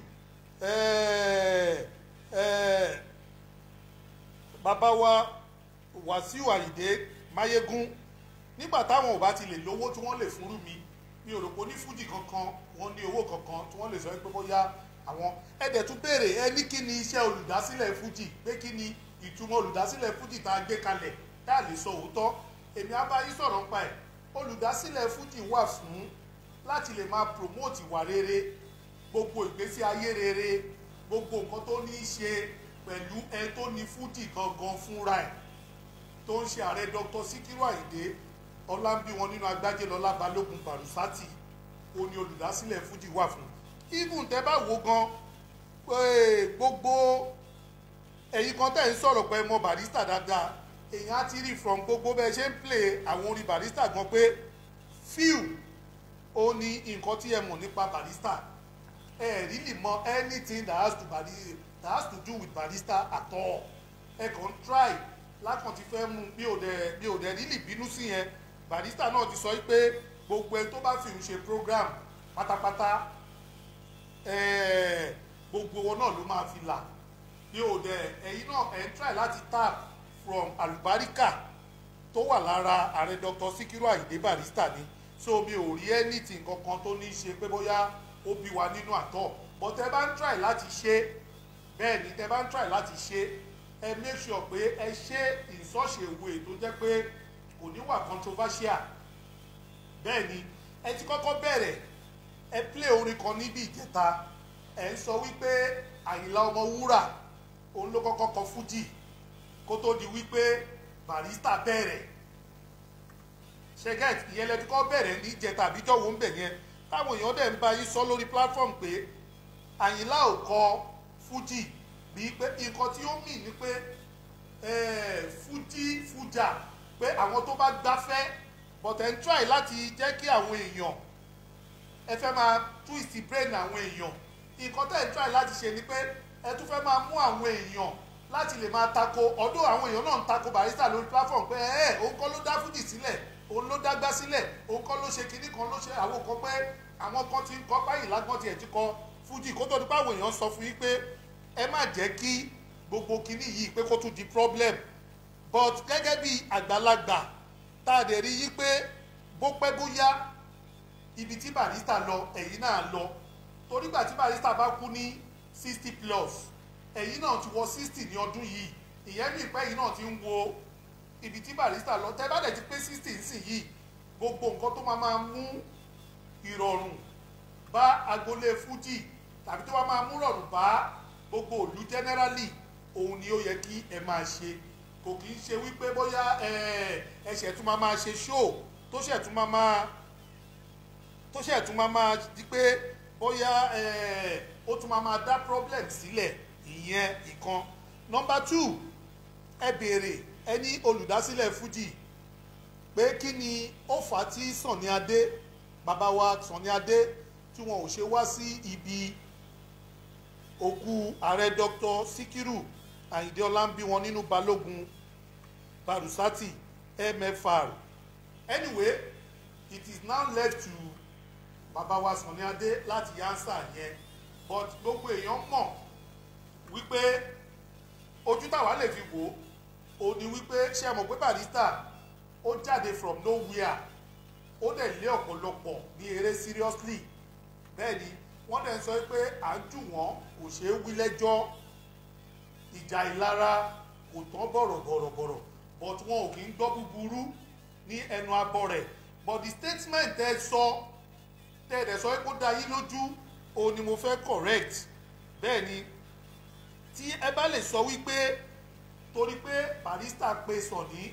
[SPEAKER 1] bàbá wa Wàsíù Àyìndé Máyégún nígbà táwọn ò bá ti lè lówó tí wọ́n lè fúnrú mi mi ò rò pé onífújì kankan wọ́n ní owó kankan tí wọ́n lè sọ pé bóyá àwọn ẹ̀dẹ̀ tún béèrè ẹ ní kí ni iṣẹ́ olùdásílẹ̀ fújì pé kí ni ìtumọ̀ olùdásílẹ̀ fújì tá a gbé kalẹ̀ tá a lè sọ òótọ́ èmi á bá yín sọ̀rọ̀ nípa ẹ̀. Olùdásílẹ̀ fújì wà fún láti lè máa promote ìwà rere, gbogbo ìgbésí ayé rere, gbogbo nǹkan tó ní í ṣe pẹ̀lú ẹ tó ní fújì gangan fúnra ẹ̀ tó ń ṣe ààrẹ Dr. Síkírù Àyìndé Ọlámbíwọn nínú Agbájélọlá Balógun Bàrùsátì ó ní olùdásílẹ̀ fújì wà fún. Even tẹ́ bá wo gan gbogbo ẹ̀yin kan tẹ́ ń sọ̀rọ̀ pé mọ Barrister dáadáa èèyàn á ti rí from gbogbo bẹ́ẹ̀ ṣe ń play àwọn orin Barrister gan pé few ó ní nǹkan tí ẹ mọ̀ nípa Barrister ẹ really mọ anything that has to bari that has to do with Barrister at all. Ẹ kàn try lákàn ti fẹ́ mú bí ò dẹ̀ bí ò dẹ̀ really bínú sí yẹn. Barrister náà ti sọ pé gbogbo ẹni tó bá fi ń ṣe program pátápátá gbogbo wọn náà ló máa fi là bí ò dẹ̀ ẹ̀yin náà ẹ̀ ń try láti tap from àlùbáríkà tó wà lára ààrẹ Dr. Síkírù Àyìndé Barrister ni so mi ò rí anything kankan tó ní í ṣe pé bóyá ó bí wa nínú àtọ̀ but tẹ bá ń try láti ṣe bẹ́ẹ̀ ni tẹ bá ń try láti ṣe ẹ make sure pé ẹ ṣe in such a way tó jẹ́ pé kò ní wà controversial. Bẹ́ẹ̀ ni ẹ ti kọ́kọ́ bẹ̀rẹ̀ ẹ play orin kan níbi ìjẹta ẹ ń sọ wípé Àyìnlá Ọmọwúrà òun ló kọ́kọ́ kọ fújì kó tó di wípé Barrister bẹ̀rẹ̀ ṣẹgẹt ìyẹn lẹ ti kọ́ bẹ̀rẹ̀ ní ìjẹta àbíjọ́ wo ń bẹ̀ yẹn táwọn èèyàn dẹ̀ ń bá yín sọ lórí platform pé Àyìnlá ò kọ fújì bíi pé nǹkan tí ó mì ní pé fújì fújà pé àwọn tó bá gbáfẹ́ but ẹ̀ ń try láti jẹ́ kí àwọn èèyàn ẹ fẹ́ máa twist brain àwọn èèyàn nǹkan tẹ́ ẹ̀ ń try láti ṣe ni pé ẹ tún fẹ́ máa mú àwọn èèyàn láti lè máa tako ọdún àwọn èèyàn náà ń tako Barrister lórí platform pé ẹ òun kọ́ ló dá fújì sílẹ̀ òun ló dá gbá sílẹ̀ òun kọ́ ló ṣe kinní kan ló ṣe àwọn kan pé àwọn kan ti ń kọ́ báyìí lágbọ́n tiẹ̀ ti kọ fújì kó tó di páwọn èèyàn sọ fún yín pé ẹ má jẹ́ kí gbogbo kinní yìí pé kó tún di problem but gẹ́gẹ́ bí àgbàlagbà tá a dẹ̀ rí yí pé bó pẹ́ bóyá ibi tí Barrister lọ ẹ̀yin náà lọ torí gbà tí Barrister bá kú ní sixty plus ẹ̀yin náà ti wọ sixty ní ọdún yìí ìyẹn ní ìpẹ́ yìí náà ti ń wo ibi tí Barrister lọ tẹ́ bá dẹ̀ ti pé sixty nsìn yìí gbogbo nǹkan tó máa máa mú ìrọ̀rùn bá agboolé fújì tàbí tó máa mú ìrọ̀rùn bá gbogbo ìlú generally òun ni ó yẹ kí ẹ máa ṣe kò kì í ṣe wípé bóyá ẹsẹ̀ tún máa máa ṣe show tó ṣẹ̀ tún máa máa tó ṣẹ̀ tún máa máa di pé bóyá ó tún máa máa dá problem sílẹ̀ ìyẹn ìkan. Number two ẹ béèrè ẹni olùdásílẹ̀ fújì pé kí ni ó fà á tí Sunny Adé bàbá wa Sunny Adé tí wọn ò ṣe wá sí ibi òkú ààrẹ Dr. Síkírù Àyìndé Ọlámbíwọn nínú Balógun Bàrùsátì M F R. Anyway it is now left to bàbá wa Sunny Adé láti answer yẹn but gbogbo èèyàn mọ̀ wípé ojú táwa lè fi wò ó ní wípé ṣé ẹ mọ̀ pé Barrister ó jáde from nowhere ó dẹ̀ lé ọ̀pọ̀lọpọ̀ ní eré seriously bẹ́ẹ̀ ni wọ́n dẹ̀ ń sọ pé à ń jù wọ́n kò ṣeé wí lẹ́jọ́ ìjà ìlara kò tán bọ̀rọ̀bọ̀rọ̀bọ̀rọ̀ but wọn ò kì í gbọ́ búburú ní ẹnu abọ́ rẹ̀ but the statement tẹ́ sọ tẹ́ ẹ̀ sọ pé kó dá yín lójú òun ni mo fẹ́ correct bẹ́ẹ̀ ni tí ẹ bá lè sọ wípé torí pé Barrister pé Sunny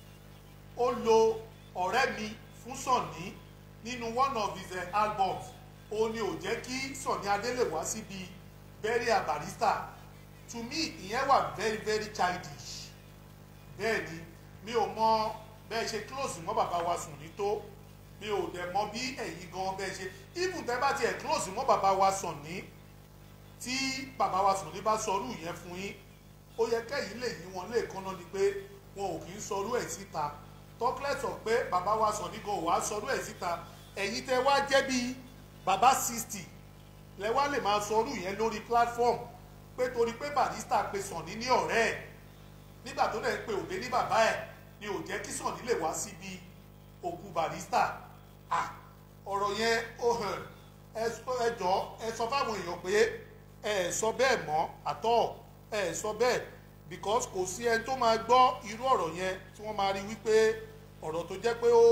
[SPEAKER 1] ó lo ọ̀rẹ́ mi fún Sunny nínú one of his uh, albums ó ní ò jẹ́ kí Sunny Adé lè wá síbi burial Barrister to me ìyẹn wà very very childish bẹ́ẹ̀ ni mi ò mọ bẹ́ẹ̀ ṣe close mọ́ bàbá wa Sunny tó mi ò dẹ̀ mọ bí ẹ̀yin gan bẹ́ẹ̀ ṣe even tẹ́ bá tiẹ̀ close mọ́ bàbá wa Sunny tí bàbá wa Sunny bá sọrú yẹn fún yín ó yẹ kẹ́yìn lè yí wọn lè kánná ni pé wọn ò kì í sọrú ẹ̀ síta tọ́kílẹ̀ sọ pé bàbá wa Sunny gan wàá sọrú ẹ̀ síta ẹ̀yin tẹ́ wá jẹ́ bí bàbá sixty lẹ wá lè máa sọrú yẹn lórí platform pé torí pé Barrister pe Sunny ní ọ̀rẹ́ ẹ̀ nígbà tó dẹ̀ pé òde ní bàbá ẹ̀ ni ò jẹ́ kí Sunny lè wá síbi òkú Barrister ah ọ̀rọ̀ yẹn ó hàn ẹ jọ ẹ sọ fáwọn èèyàn pé ẹ sọ bẹ́ẹ̀ mọ́ àtọ́ ẹ sọ bẹ́ẹ̀ because kò sí ẹni tó máa gbọ́ irú ọ̀rọ̀ yẹn tí wọ́n máa rí wípé ọ̀rọ̀ tó jẹ́ pé ó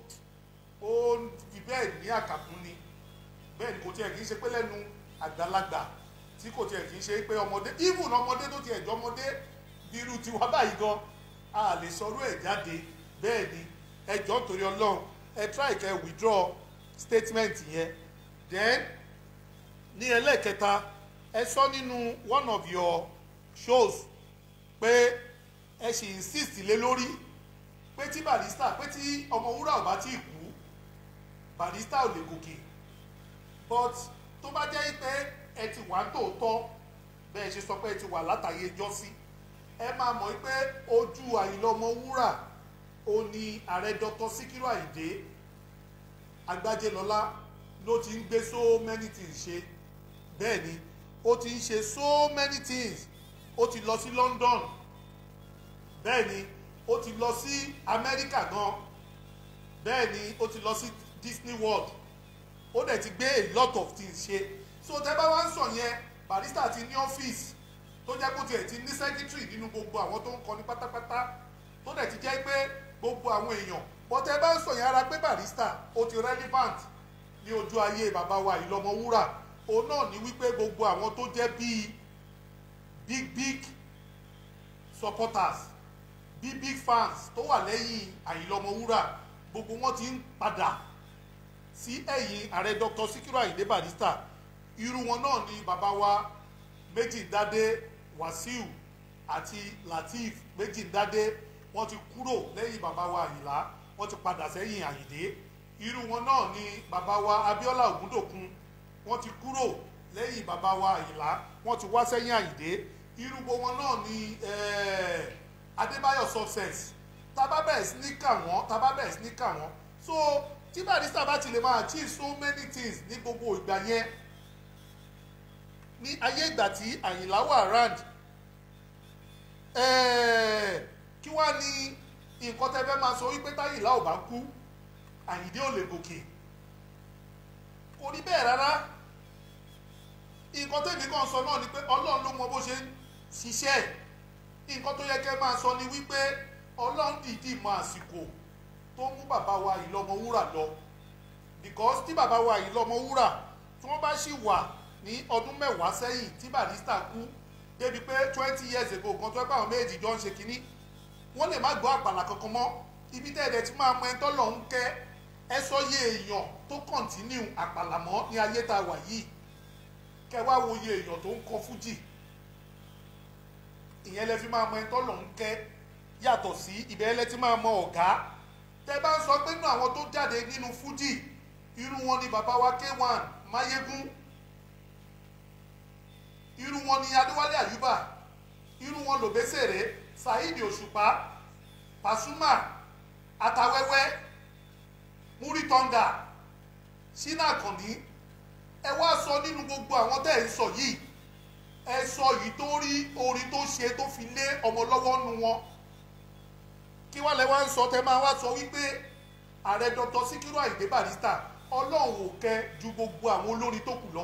[SPEAKER 1] ó fi bẹ́ẹ̀ ní àkàkùn ni bẹ́ẹ̀ ni kò tiẹ̀ kì í ṣe pé lẹ́nu àgbàlagbà tí kò tiẹ̀ kì í ṣe pé ọmọdé even ọmọdé tó tiẹ̀ jọ ọmọdé bí irú tiwa báyìí gan a lè sọrú ẹ̀ jáde bẹ́ẹ̀ ni ẹ jọ̀ọ́ torí Ọlọ́run ẹ try kẹ́ withdraw statement yẹn then ní ẹlẹ́ẹ̀kẹta ẹ sọ nínú one of your shows pé ẹ sì insist lé lórí pé tí Barrister pé tí Ọmọwúrà ò bá tí kú Barrister ò lè gòkè but tó bá jẹ́ pé ẹ ti wà tòótọ́ bẹ́ẹ̀ ṣe sọ pé ẹ ti wà látàyè jọ́sí ẹ máa mọ̀ pé ojú Àyìnlá Ọmọwúrà ó ní ààrẹ Dr. Síkírù Àyìndé Agbájélọlá ló ti ń gbé so many things ṣe bẹ́ẹ̀ ni ó ti ń ṣe so many things ó ti lọ sí London bẹ́ẹ̀ ni ó ti lọ sí Amẹ́ríkà gan bẹ́ẹ̀ ni ó ti lọ sí Disney World ó dẹ̀ ti gbé a lot of things ṣe so tẹ́ bá wá ń sọ yẹn Barrister ti ní ọ́fíìsì tó jẹ́ kó tiẹ̀ ti ní secretary nínú gbogbo àwọn tó ń kọni pátápátá tó dẹ̀ ti jẹ́ pé gbogbo àwọn èèyàn bọ́tẹ́ bá ń sọ yẹn ara pé Barrister ó ti relevant ní ojú ayé bàbá wa Àyìnlá Ọmọwúrà òun náà ní wípé gbogbo àwọn tó jẹ́ bíi big big supporters big big fans tó wà lẹ́yìn Àyìnlá Ọmọwúrà gbogbo wọn ti ń padà sí ẹ̀yìn ààrẹ Dr. Síkírù Àyìndé Barrister irú wọn náà ni bàbá wa Méjìdádé Wàsíù àti Lateef Méjìdádé wọ́n ti kúrò lẹ́yìn bàbá wa Àyìnlá wọ́n ti padà sẹ́yìn Àyìndé irú wọn náà ni bàbá wa Abíọ́lá Ògúndòkun wọ́n ti kúrò lẹ́yìn bàbá wa Àyìnlá wọ́n ti wá sẹ́yìn Àyìndé irú wọn náà ni Adébáyọ̀ Success tábà bẹ̀rẹ̀ sí ní kà wọ́n tábà bẹ̀rẹ̀ sí ní kà wọ́n so tí Barrister bá ti lè máa achieve so many things ní gbogbo ìgbà yẹn ní ayé ìgbà tí Àyìnlá wà around kí wá ní nǹkan tẹ́ fẹ́ máa sọ wípé táyìnlá ò bá kú Àyìndé ò lè gòkè kò rí bẹ́ẹ̀ rárá nǹkan tẹ́mi kan sọ náà ni pé Ọlọ́run ló mọ bó ṣe ń ṣiṣẹ́ nǹkan tó yẹ kẹ́ máa sọ ni wípé Ọlọ́run dìídì mọ àsìkò tó mú bàbá wa Àyìnlá Ọmọwúrà lọ because tí bàbá wa Àyìnlá Ọmọwúrà tí wọ́n bá ṣì wà ní ọdún mẹ́wàá sẹ́yìn tí Barrister kú débi pé twenty years ago kan tó ẹ pé àwọn méjì jọ ń ṣe kínní wọ́n lè má gbọ́ àpàlà kankan mọ́ ibi tẹ́ ẹ̀dẹ̀ tí máa mọ ẹni tọ́lọ̀ ń kẹ́ ẹ sọ yé èèyàn tó kọ̀ǹtínú àpàlà mọ́ ní ayé tá a wà yìí kẹ́ wá wo yé èèyàn tó ń kọ fújì ìyẹn lẹ fi máa mọ ẹni tọ́lọ̀ ń kẹ́ yàtọ̀ sí ibẹ̀ lẹ ti máa mọ ọ̀gá tẹ́ bá ń sọ pé nínú àwọn tó jáde nínú fújì irú wọn ni bàbá wa K one Máyégún irú wọn ni Adéwálé Àyùbá irú wọn Lòbésèré Saheed Òṣùpá Pasuma Atawẹ́wẹ́ Muri Thunder Ṣínà Àkànní ẹ wá sọ nínú gbogbo àwọn tẹ́ ẹ̀ ń sọ yìí ẹ sọ yìí tó rí orin tó ṣe tó fi lé ọmọ lọ́wọ́ nu wọn kí wá lẹ wá ń sọ tẹ́ máa wá sọ wípé ààrẹ Dr. Síkírù Àyìndé Barrister Ọlọ́run ò kẹ́ ju gbogbo àwọn olórin tó kù lọ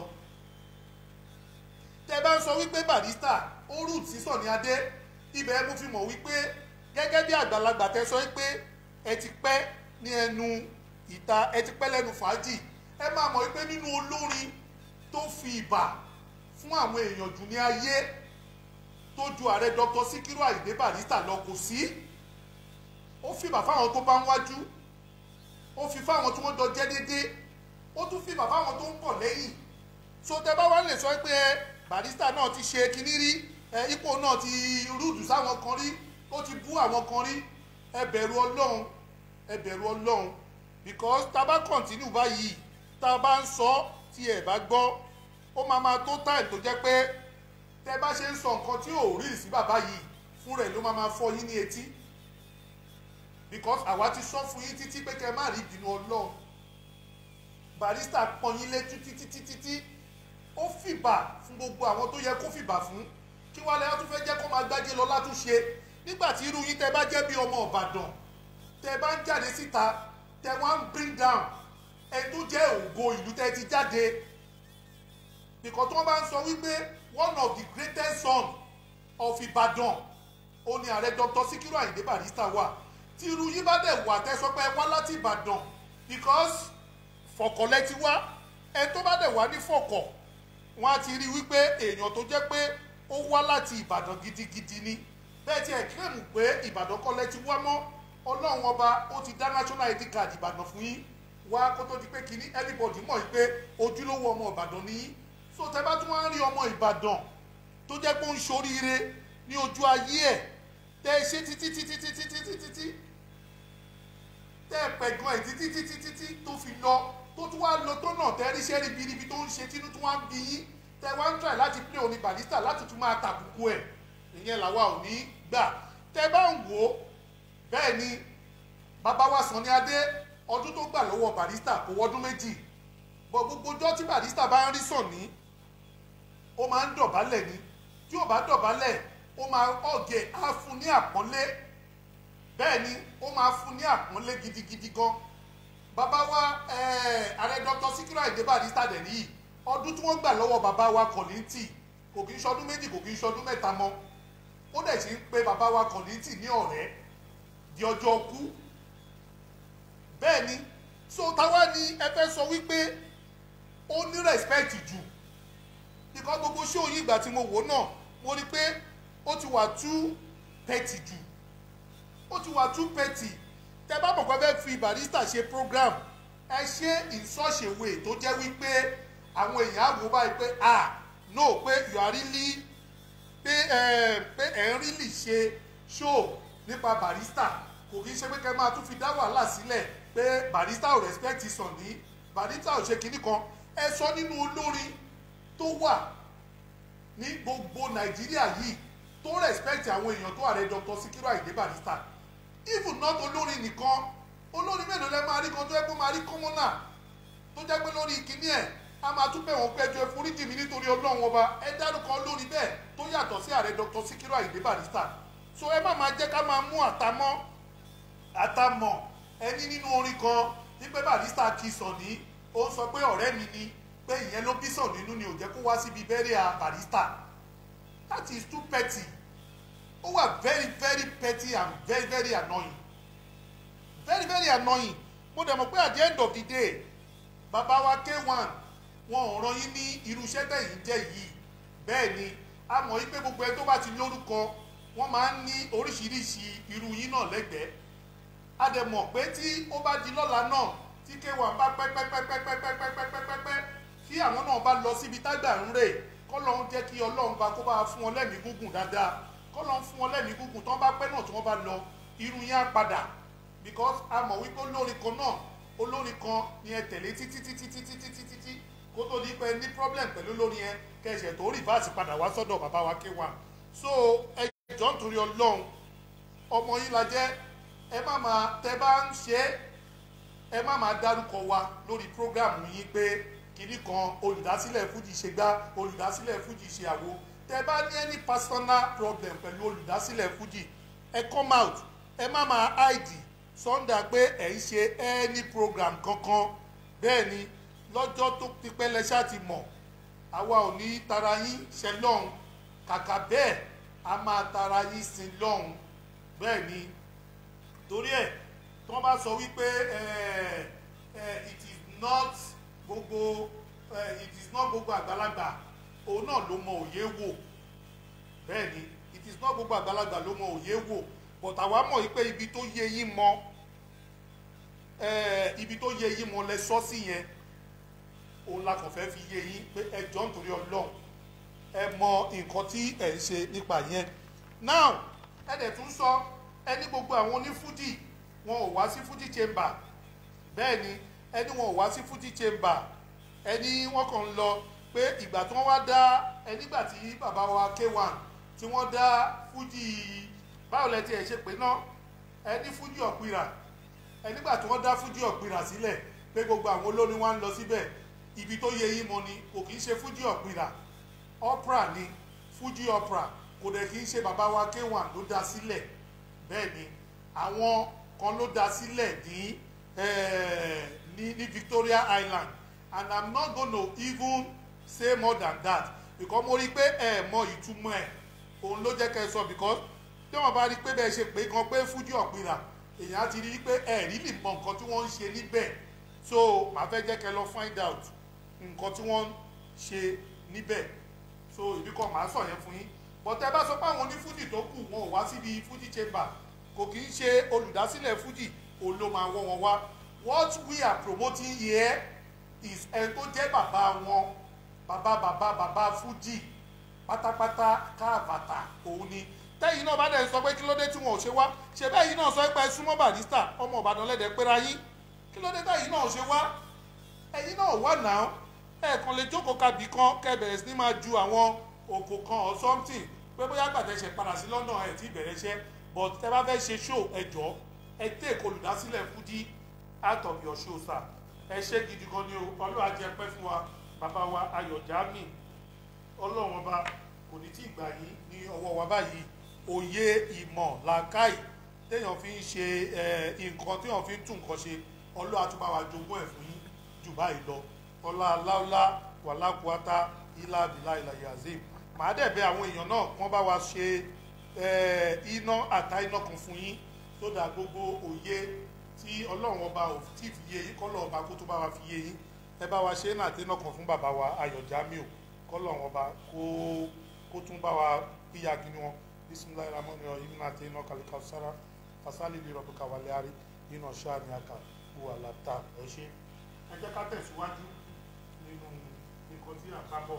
[SPEAKER 1] tẹ́ bá ń sọ wípé Barrister ó rù tí Sunny Adé ibẹ̀ mo fi mọ̀ wípé gẹ́gẹ́ bí àgbàlagbà tẹ́ sọ pé ẹ ti pẹ́ ní ẹnu ìta ẹ ti pẹ́ lẹ́nu fàájì ẹ máa mọ̀ wípé nínú olórin tó fi ìbà fún àwọn èèyàn jù ní ayé tó ju ààrẹ Dr. Síkírù Àyìndé Barrister lọ kò sí ó fi ìbà fáwọn tó bá ń wájú ó fi fáwọn tí wọ́n jọ jẹ́ déédéé ó tún fi ìbà fáwọn tó ń bọ̀ lẹ́yìn so tẹ́ bá wá lè sọ pé Barrister náà ti ṣe kinní rí ipò náà ti rúdù sáwọn kan rí ó ti bú àwọn kan rí ẹ bẹ̀rù Ọlọ́run ẹ bẹ̀rù Ọlọ́run because tá a bá continue báyìí tá a bá ń sọ tí ẹ bá gbọ́ ó máa máa tó time tó jẹ́ pé tẹ́ bá ṣe ń sọ nǹkan tí ò rí sí bàbá yìí fún rẹ̀ ló máa máa fọ́ yín ní etí because àwa ti sọ fún yín títí pé kẹ́ má rí ìbínú Ọlọ́run. Barrister pọ́n yín létí títí títí tí ó fìbà fún gbogbo àwọn tó yẹ kó fìbà fún kí wàá lẹ́yìn tó fẹ́ jẹ́ kó máa gbájé lọ látúnṣe nígbà tí irú yín tẹ́ bá jẹ́ bí ọmọ Ìbàdàn tẹ́ bá ń jáde síta tẹ́ wá ń bring down ẹni tó jẹ́ ògo ìlú tẹ́ ti jáde because tí wọ́n bá ń sọ wípé one of the greatest sons of Ìbàdàn ó ní ààrẹ Doctor Sikiru Ayinde Barrister wà tí irú yín bá dẹ̀ wà tẹ́ sọ pé ẹ wá láti Ìbàdàn because fọ̀kọ̀ lẹ ti wá ẹni tó bá dẹ̀ wá ní fọ̀kọ̀ wọ́n á ti rí wípé èèyàn tó jẹ́ pé ó wá láti Ìbàdàn gidigidi ni bẹ́ẹ̀ tí ẹ̀ kílẹ̀mù pé Ìbàdàn kọ́ lẹ ti wá mọ́ Ọlọ́run ọba ó ti dá national I D card Ìbàdàn fún yín wá kó tó di pé kíní everybody mọ̀ yín pé ojúlówó ọmọ Ìbàdàn ni yín so tẹ́ bá tún wá ń rí ọmọ Ìbàdàn tó jẹ́ pé ó ń ṣoríire ní ojú ayé ẹ̀ tẹ́ ẹ ṣe títí títí títí títí títí tẹ́ ẹ pẹ̀gàn ẹ̀ títí títí títí tó fi lọ tó tún wá lọ tó náà tẹ́ ríṣẹ́ ribiribi tó ń ṣe tínú tó wá ń bí yín tẹ́ wá ń try láti play oní Barrister láti tún máa tàbùkù ẹ̀ ìyẹn làwa ò ní gbà tẹ́ bá ń wò ó bẹ́ẹ̀ ni bàbá wa Sunny Adé ọdún tó gbà lọ́wọ́ Barrister kò wọ́dún méjì bọ̀ gbogbo ọjọ́ tí Barrister bá ń rí Sunny ó máa ń dọ̀bálẹ̀ ni tí ò bá dọ̀bálẹ̀ ó máa ọ̀gẹ̀ á fún ní àpọ́nlé bẹ́ẹ̀ ni ó máa fún ní àpọ́nlé gidigidi gan bàbá wa ààrẹ Doctor Sikiru Ayinde Barrister dẹ̀ nìyí ọdún tí wọ́n gbà lọ́wọ́ bàbá wa Kollington kò kì í ṣọdún méjì kò kì í ṣọdún mẹ́ta mọ́ ó dẹ̀ sì ń pe bàbá wa Kollington ní ọ̀rẹ́ di ọjọ́ kú bẹ́ẹ̀ ni so táwa ni ẹ fẹ́ sọ wípé ó ní respect jù because gbogbo ṣé òyìn ìgbà tí mo wò náà mo rí pé ó ti wà too petty jù ó ti wà too petty tẹ bá mọ̀ pé fẹ́ fi Barrister ṣe program ẹ ṣe in such a way tó jẹ́ wípé àwọn èèyàn á wò báyìí pé ah no pé you are really pé ẹ pé ẹ ń really ṣe show nípa Barrister kò kí ń ṣe pé kẹ́ máa tún fi dá wàhálà sílẹ̀ pé Barrister ò respect Sunny Barrister ò ṣe kinní kan ẹ sọ nínú olórin tó wà ní gbogbo Nàìjíríà yìí tó respect àwọn èèyàn tó ààrẹ Doctor Sikiru Ayinde Barrister even not olórin nìkan olórin mélòó lẹ máa rí kan tó yẹ kó máa rí kọ́mọ́nà tó jẹ́ pé lórí ìkíní ẹ̀ a máa tún bẹ̀ wọ́n pé ẹjọ́ ẹforíjì mi nítorí Ọlọ́run ọba ẹ dárúkọ olórin bẹ́ẹ̀ tó yàtọ̀ sí ààrẹ Doctor Sikiru Ayinde Barrister so ẹ má máa jẹ́ ká máa mú àtàmọ́ àtàmọ́ ẹni nínú orin kan wípé Barrister kì í Sunny ó ń sọ pé ọ̀rẹ́ mi ni pé ìyẹn ló bí Sunny nínú ni ò jẹ́ kó wá síbi bẹ́rẹ̀ Barrister that is too petty ó wà very very petty and very very annoying very very annoying mo dẹ̀ mọ̀ pé at the end of the day bàbá wa K one wọn ò rán yín ní irú iṣẹ́ tẹ̀yìn jẹ́ yìí bẹ́ẹ̀ ni a mọ̀ yí pé gbogbo ẹ tó bá ti lórúkọ wọ́n máa ń ní oríṣiríṣi irú yín náà lẹ́gbẹ̀ẹ́ a dẹ̀ mọ̀ pé tí ó bá di lọ́la náà tí K one bá pẹ́pẹ́pẹ́pẹ́pẹ́pẹ́pẹ́pẹ́pẹ́ kí àwọn náà bá lọ síbi tágbà ń rè kọ́lọ́hún jẹ́ kí Ọlọ́run bá kó bá fún wọn lẹ́mìí gúngùn dáadáa kọ́lọ́hún fún wọn lẹ́mìí gúngùn tán bá pẹ́ náà tí wọ́n bá lọ irú yín á padà because a mọ̀ wípé olórin kan náà olórin kan ni ẹ tẹ̀lé títí títí títí títí títí kó tó di pé ní problem pẹ̀lú olórin yẹn kẹsẹ̀ tó rìvásì padà wá sọ́dọ̀ bàbá wa K one so ẹ jọ̀ọ́ nítorí Ọlọ́run ọmọ yín la jẹ́ ẹ má máa tẹ bá ń ṣe ẹ má máa dárúkọ wa lórí program yín pé kìnnì kan olùdásílẹ̀ Fuji ṣe gbá olùdásílẹ̀ Fuji ṣe àwo tẹ bá ní any personal problem pẹ̀lú olùdásílẹ̀ Fuji ẹ come out ẹ má máa hide Sunday pé ẹ ń ṣe any program kankan bẹ́ẹ̀ ni lọ́jọ́ tó pípẹ́ lẹ́ṣà ti mọ̀ àwa ò ní tara yín ṣe lọ́hùn kàkà bẹ́ẹ̀ a máa tara yín sin lọ́hùn bẹ́ẹ̀ ni torí ẹ̀ tí wọ́n bá sọ wípé it is not gbogbo it is not gbogbo àgbàlagbà òun náà ló mọ òye wò bẹ́ẹ̀ ni it is not gbogbo àgbàlagbà ló mọ òye wò but àwa mọ̀ wípé ibi tó yé yín mọ ibi tó yé yín mọ lẹ sọ sí yẹn òun la kàn fẹ́ fi yé yín pé ẹ jọ̀ọ́ nítorí Ọlọ́run ẹ mọ nǹkan tí ẹ ń ṣe nípa yẹn now ẹ dẹ̀ tún sọ ẹ ní gbogbo àwọn onífújì wọn ò wá sí Fuji chamber bẹ́ẹ̀ ni ẹni wọn ò wá sí Fuji chamber ẹni wọ́n kàn ń lọ pé ìgbà tí wọ́n wá dá ẹnígbà tí bàbá wa K one tí wọ́n dá Fuji báwo lẹ tiẹ̀ ṣe pé náà ẹni Fuji Ọ̀pìrà ẹnígbà tí wọ́n dá Fuji Ọ̀pìrà sílẹ̀ pé gbogbo àwọn olórin wa ń lọ síbẹ̀ ibi tó yẹ yín mọ ni kò kì í ṣe Fuji Ọ̀pìrà opera ni Fuji opera kò dẹ̀ kì í ṣe bàbá wa K one ló dá sílẹ̀ bẹ́ẹ̀ ni àwọn kan ló dá sílẹ̀ ní ní ní Victoria Island and I'm not gonna even say more than that because mo rí i pé ẹ mọ ìtumọ̀ ẹ̀ òun ló jẹ́ kẹ́ ẹ sọ because tí wọ́n bá rí i pé bẹ́ẹ̀ ṣe pé gan pé Fuji Ọ̀pìrà èèyàn á ti rí i pé ẹ rí lè mọ nǹkan tí wọ́n ń ṣe níbẹ̀ so màá fẹ́ jẹ́ kẹ́ lọ find out nǹkan tí wọ́n ń ṣe níbẹ̀ so ibi kan màá sọ yẹn fún yín but ẹ bá sọ pé àwọn onífújì tó kù wọn ò wá síbi Fuji chamber kò kì í ṣe olùdásílẹ̀ Fuji òun ló máa wọ́ wọn wá what we are promoting here is ẹni tó jẹ́ bàbá wọn bàbá bàbá bàbá Fuji pátápátá káàbàtà òun ni tẹ́yìn náà bá dẹ̀ sọ pé kí ló dé tí wọn ò ṣe wá ṣe bẹ́ẹ̀ yìí náà sọ pé súnmọ́ Barrister ọmọ Ìbàdàn lẹ́dẹ̀ẹ́ péra yín kí ló dé tẹ́yìn náà ṣe wá ẹ̀yin náà wà náà ẹ̀ẹ̀kan lè jókòó kabì kan kẹ́ bẹ̀rẹ̀ sí ní máa ju àwọn òkò kan or something pé bóyá gbàtẹ́sẹ̀ padà sí London ẹ̀ tí bẹ̀rẹ̀ iṣẹ́ but tẹ́ bá fẹ́ ṣe show ẹ jọ̀ọ́ ẹ take olùdásílẹ̀ Fuji out of your show sir ẹ ṣe gidi gan ni o Ọlọ́run á jẹ́ pẹ́ fún wa bàbá wa Ayọ̀ Jami Ọlọ́run ọba kò ní tí ì gbà yín ní ọwọ́ wa báyìí òye ìmọ̀ làákàì téèyàn fi ń ṣe nǹkan téèyàn fi ń tún nǹkan ṣe Ọlọ́run á tún bá wa jogún ẹ̀ fún yín jù báyìí lọ ọlá aláwọlá wàlákùátá ilá abilá ìlàyé azim màá dẹ̀ bẹ̀ àwọn èèyàn náà wọ́n bá wa ṣe iná àtá iná kan fún yín tó dà gbogbo òye tí Ọlọ́run ọba ò tí fi yé yín kọ́lọ́run ọba kó tó bá wa fi yé yín ẹ bá wa ṣe iná àtá iná kan fún bàbá wa Ayọ̀ Jamiu kọ́lọ́run ọba kó tún bá wa píyà kíní wọn bisimilayi ramoni ọ ibi náà àtá iná kàlíkà sára fasálì lè rọ̀bù kàwálé àrí iná ṣáà ní àkà wà látà ẹ ṣe ẹ jẹ́ ká tẹ̀síwájú nínú nǹkan tí à ń bá bọ̀.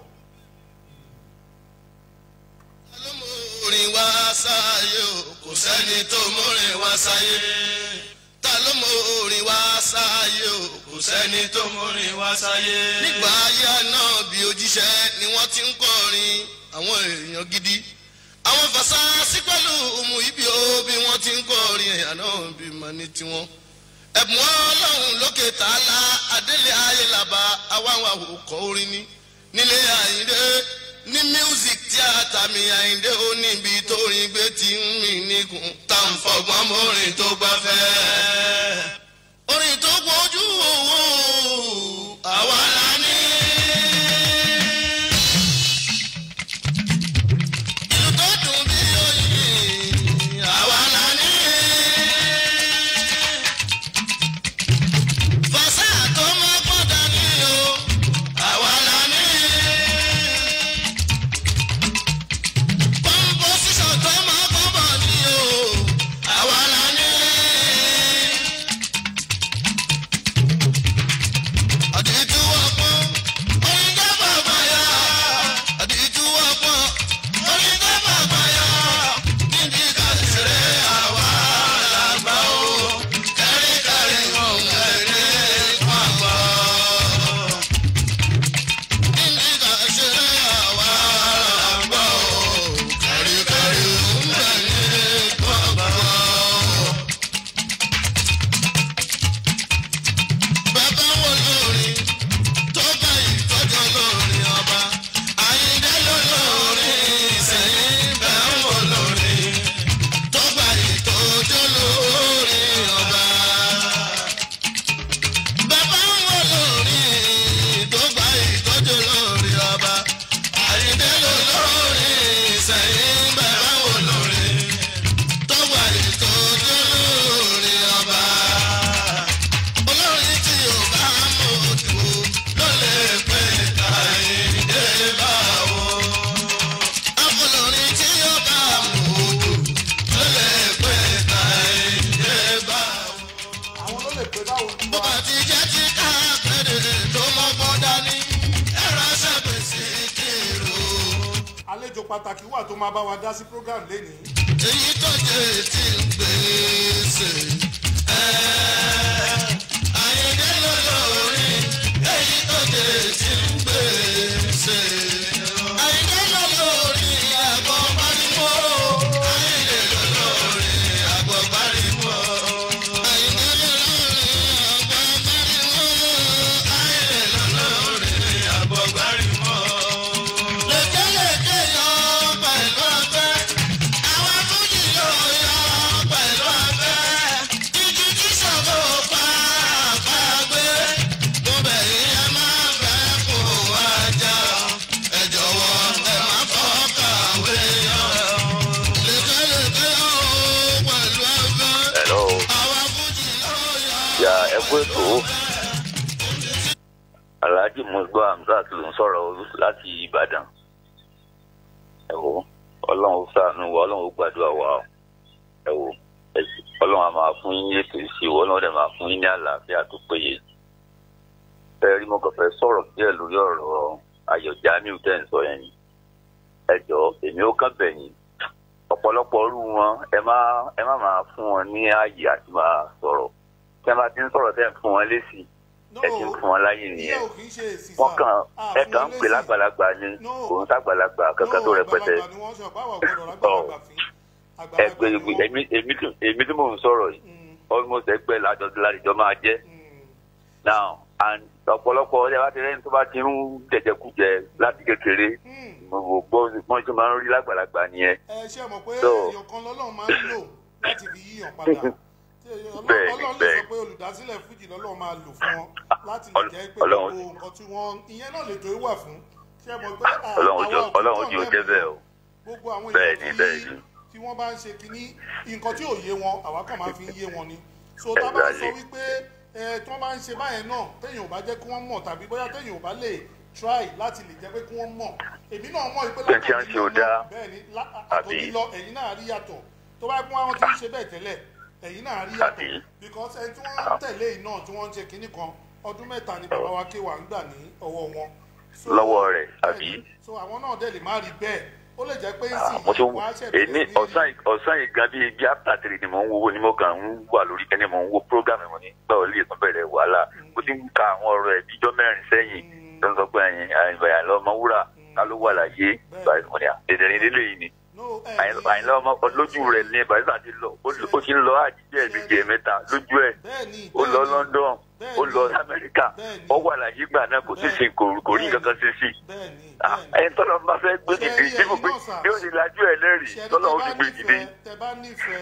[SPEAKER 2] ta ló mú orin wá sáyé o kò sẹ́ni tó mórin wá sáyé ta ló mú orin wá sáyé o kò sẹ́ni tó mórin wá sáyé. nígbà ayé náà bí òjíṣẹ́ ni wọ́n ti ń kọrin àwọn èèyàn gidi àwọn fàṣásí pẹ̀lú òmù ibi ó bí wọ́n ti ń kọrin ẹ̀yà náà bí mà ní tiwọn. ẹ̀bùn Ọlọ́run lókè tààlà adélé ayé làbá awáwá òkò orin ní nílé Àyìndé ní music tíátà mi Àyìndé ó níbi tó rin gbé tí ń rìn níkùn tá ń fọgbọ́n mọ́rin tó gbà fẹ́. orin tó gbójú owó àwa la ní. ìlú tó dùn bí oyin àwa la ní. fàṣà tó mọ́ pọ́dà ní o àwa la ní. composition tó mọ́ kọ́bọ̀ ní o àwa la ní. àdìtú ọ̀pọ̀ orin tó bàbá yá àdìtú ọ̀pọ̀ orin tó bàbá yá níbi ká ṣeré àwa làgbà o káríkárí wọn ẹ̀rẹ́ pàpà. níbi ká ṣeré àwa làgbà o káríkárí wọn ẹ̀rẹ́ pàpà. bàbá wo lórí tó bá ìtọ́jú lórí ọba Àyìndé ló lórí ìsẹ̀yìn bẹ́ẹ̀ wò lórí tó bá ìtọ́jú lórí ọba. bàbá wo lórí tó bá ìtọ́jú lórí ọba Àyìndé ló lórí ìsẹ̀yìn bẹ́ẹ̀ wò lórí tó bá ìtọ́jú lórí ọba. olórin tí ò bá mọ̀ òdò ló lè pè Àyìndé báwo. olórin tí ò bá mọ̀ òdò ló lè pè Àyìndé báwo.
[SPEAKER 1] àwọn ló lè pé báwo ni
[SPEAKER 2] bó
[SPEAKER 1] wá
[SPEAKER 2] bá ti jẹ́ tí ká kéde tó mọ́gbọ́n dání ẹ̀rọ ṣàpèsè kérò.
[SPEAKER 1] àlejò pàtàkì wà tó máa bá wa dá sí program lénìí.
[SPEAKER 2] èyí tó jẹ́ tí ń gbèsè. Àyìndé
[SPEAKER 3] ẹ kú ètò Alhaji Musba Hamzat ló ń sọ̀rọ̀ láti Ìbàdàn. Ẹ wò Ọlọ́run ṣàánú wa, Ọlọ́run gbàdúrà wa. Ẹ wò Ọlọ́run á máa fún yín ètò ìṣe, Ọlọ́run dẹ̀ máa fún yín ní àlàáfíà tó péye. Ẹ rí mo kàn fẹ́ sọ̀rọ̀ díẹ̀ lórí ọ̀rọ̀ Ayọ̀ Jamiu tẹ́ ń sọ yẹn ni. Ẹ jọ̀ọ́ èmi ó kàn bẹ̀ yín. Ọ̀pọ̀lọpọ̀ irú wọn ẹ má ẹ má máa fún wọn ní ààyè àti máa sọ̀rọ̀. Tẹ́ bá ti ń sọ̀rọ̀ tẹ́ ń fún wọn lésì. Ẹ ti ń fún wọn láyè nìyẹn. Wọ́n kàn ẹ kàn ń pè lágbàlagbà ni kò ń sàgbàlagbà kankan tó rẹpẹtẹ. Ẹgbẹ́ èmi èmi tí mò ń sọ̀rọ̀ yìí almost ẹgbẹ́ lájọ máa jẹ́. Now and ọ̀pọ̀lọpọ̀ ọdẹ bá ti rẹ́ni tó bá ti ń jẹjẹkújẹ láti kékeré gbogbo wọ́n ti máa ń rí lágbàlagbà nìyẹn.
[SPEAKER 1] ẹ ṣe mọ̀ pé èèyàn kan lọ́lọ́run máa ń lò láti fi yíyàn padà. Ọlọ́run lè sọ pé olùdásílẹ̀ fújì lọ́lọ́run máa lò fún wọn láti lè jẹ́ pé gbogbo nǹkan tí wọ́n ìyẹn náà lè tó wà fún. ṣé ẹ mọ̀ pé
[SPEAKER 3] Ọlọ́run ojú ò jẹ́ bẹ́ẹ̀ o.
[SPEAKER 1] gbogbo àwọn èèyàn tí wọ́n bá ń ṣe kínní nǹkan tí ò yé wọn àwa kàn máa fi ń yé wọn ni. so tá a bá sọ wípé tí wọ́n bá ń ṣe báyẹn náà téèyàn ò bá jẹ́ kí wọ́n mọ̀ tàbí bóyá téèyàn ò bá lè try láti lè jẹ́ pé kí wọ́n mọ̀ èmi náà mọ̀ pé látọ̀dí lọ bẹ́ẹ̀ ni àtọ̀dí lọ ẹ̀yin náà rí yàtọ̀ tó bá gbọ́n àwọn tí ń ṣe bẹ́ẹ̀ tẹ́lẹ̀ ẹ̀yin náà rí yàtọ̀ because ẹni tí wọ́n ń tẹ̀lé yìí náà tí wọ́n ń ṣe kinní kan ọdún mẹ́ta ni bàbá wa kéwà ń gbà ní ọwọ́ wọn.
[SPEAKER 3] lọ́wọ́ rẹ̀ àbí.
[SPEAKER 1] so àwọn náà dẹ̀ lè má rí bẹ́ẹ̀ ó lè jẹ́ pé sì
[SPEAKER 3] wọ́n á ṣẹ̀bẹ̀ ní ọ̀sán ọ̀sán yìí gan bíi bíi after three ni mò ń wo ni mo kàn ń wà lórí ẹni mò ń wo program ẹ̀ mọ̀ ní gbà ó lè tún bẹ̀rẹ̀ wàhálà mo ti ń ka àwọn ọ̀rọ̀ ẹ̀ bíjọ́ mẹ́rin sẹ́yìn tó ń sọ pé ẹ̀yin àyìnbá lọ́mọ wúrà ká ló wà láyé ìdẹ̀rìn lílé yìí ni àyìnlá ọmọ lójú rẹ̀ ní barista ti lọ ó ti ń lọ àjíjẹ́ méje mẹ́ta lójú ẹ̀ ó lọ London ó lọ Amẹ́ríkà ó wà láyé gbà náà kò sí sí kò rí nǹkan kan sí sí ẹni tọ́lọ́ máa fẹ́ gbé dìde dípò pé yóò ti lajú ẹ̀ lẹ́rìí tọ́lọ́ ó ti gbé dìde.
[SPEAKER 1] tẹ bá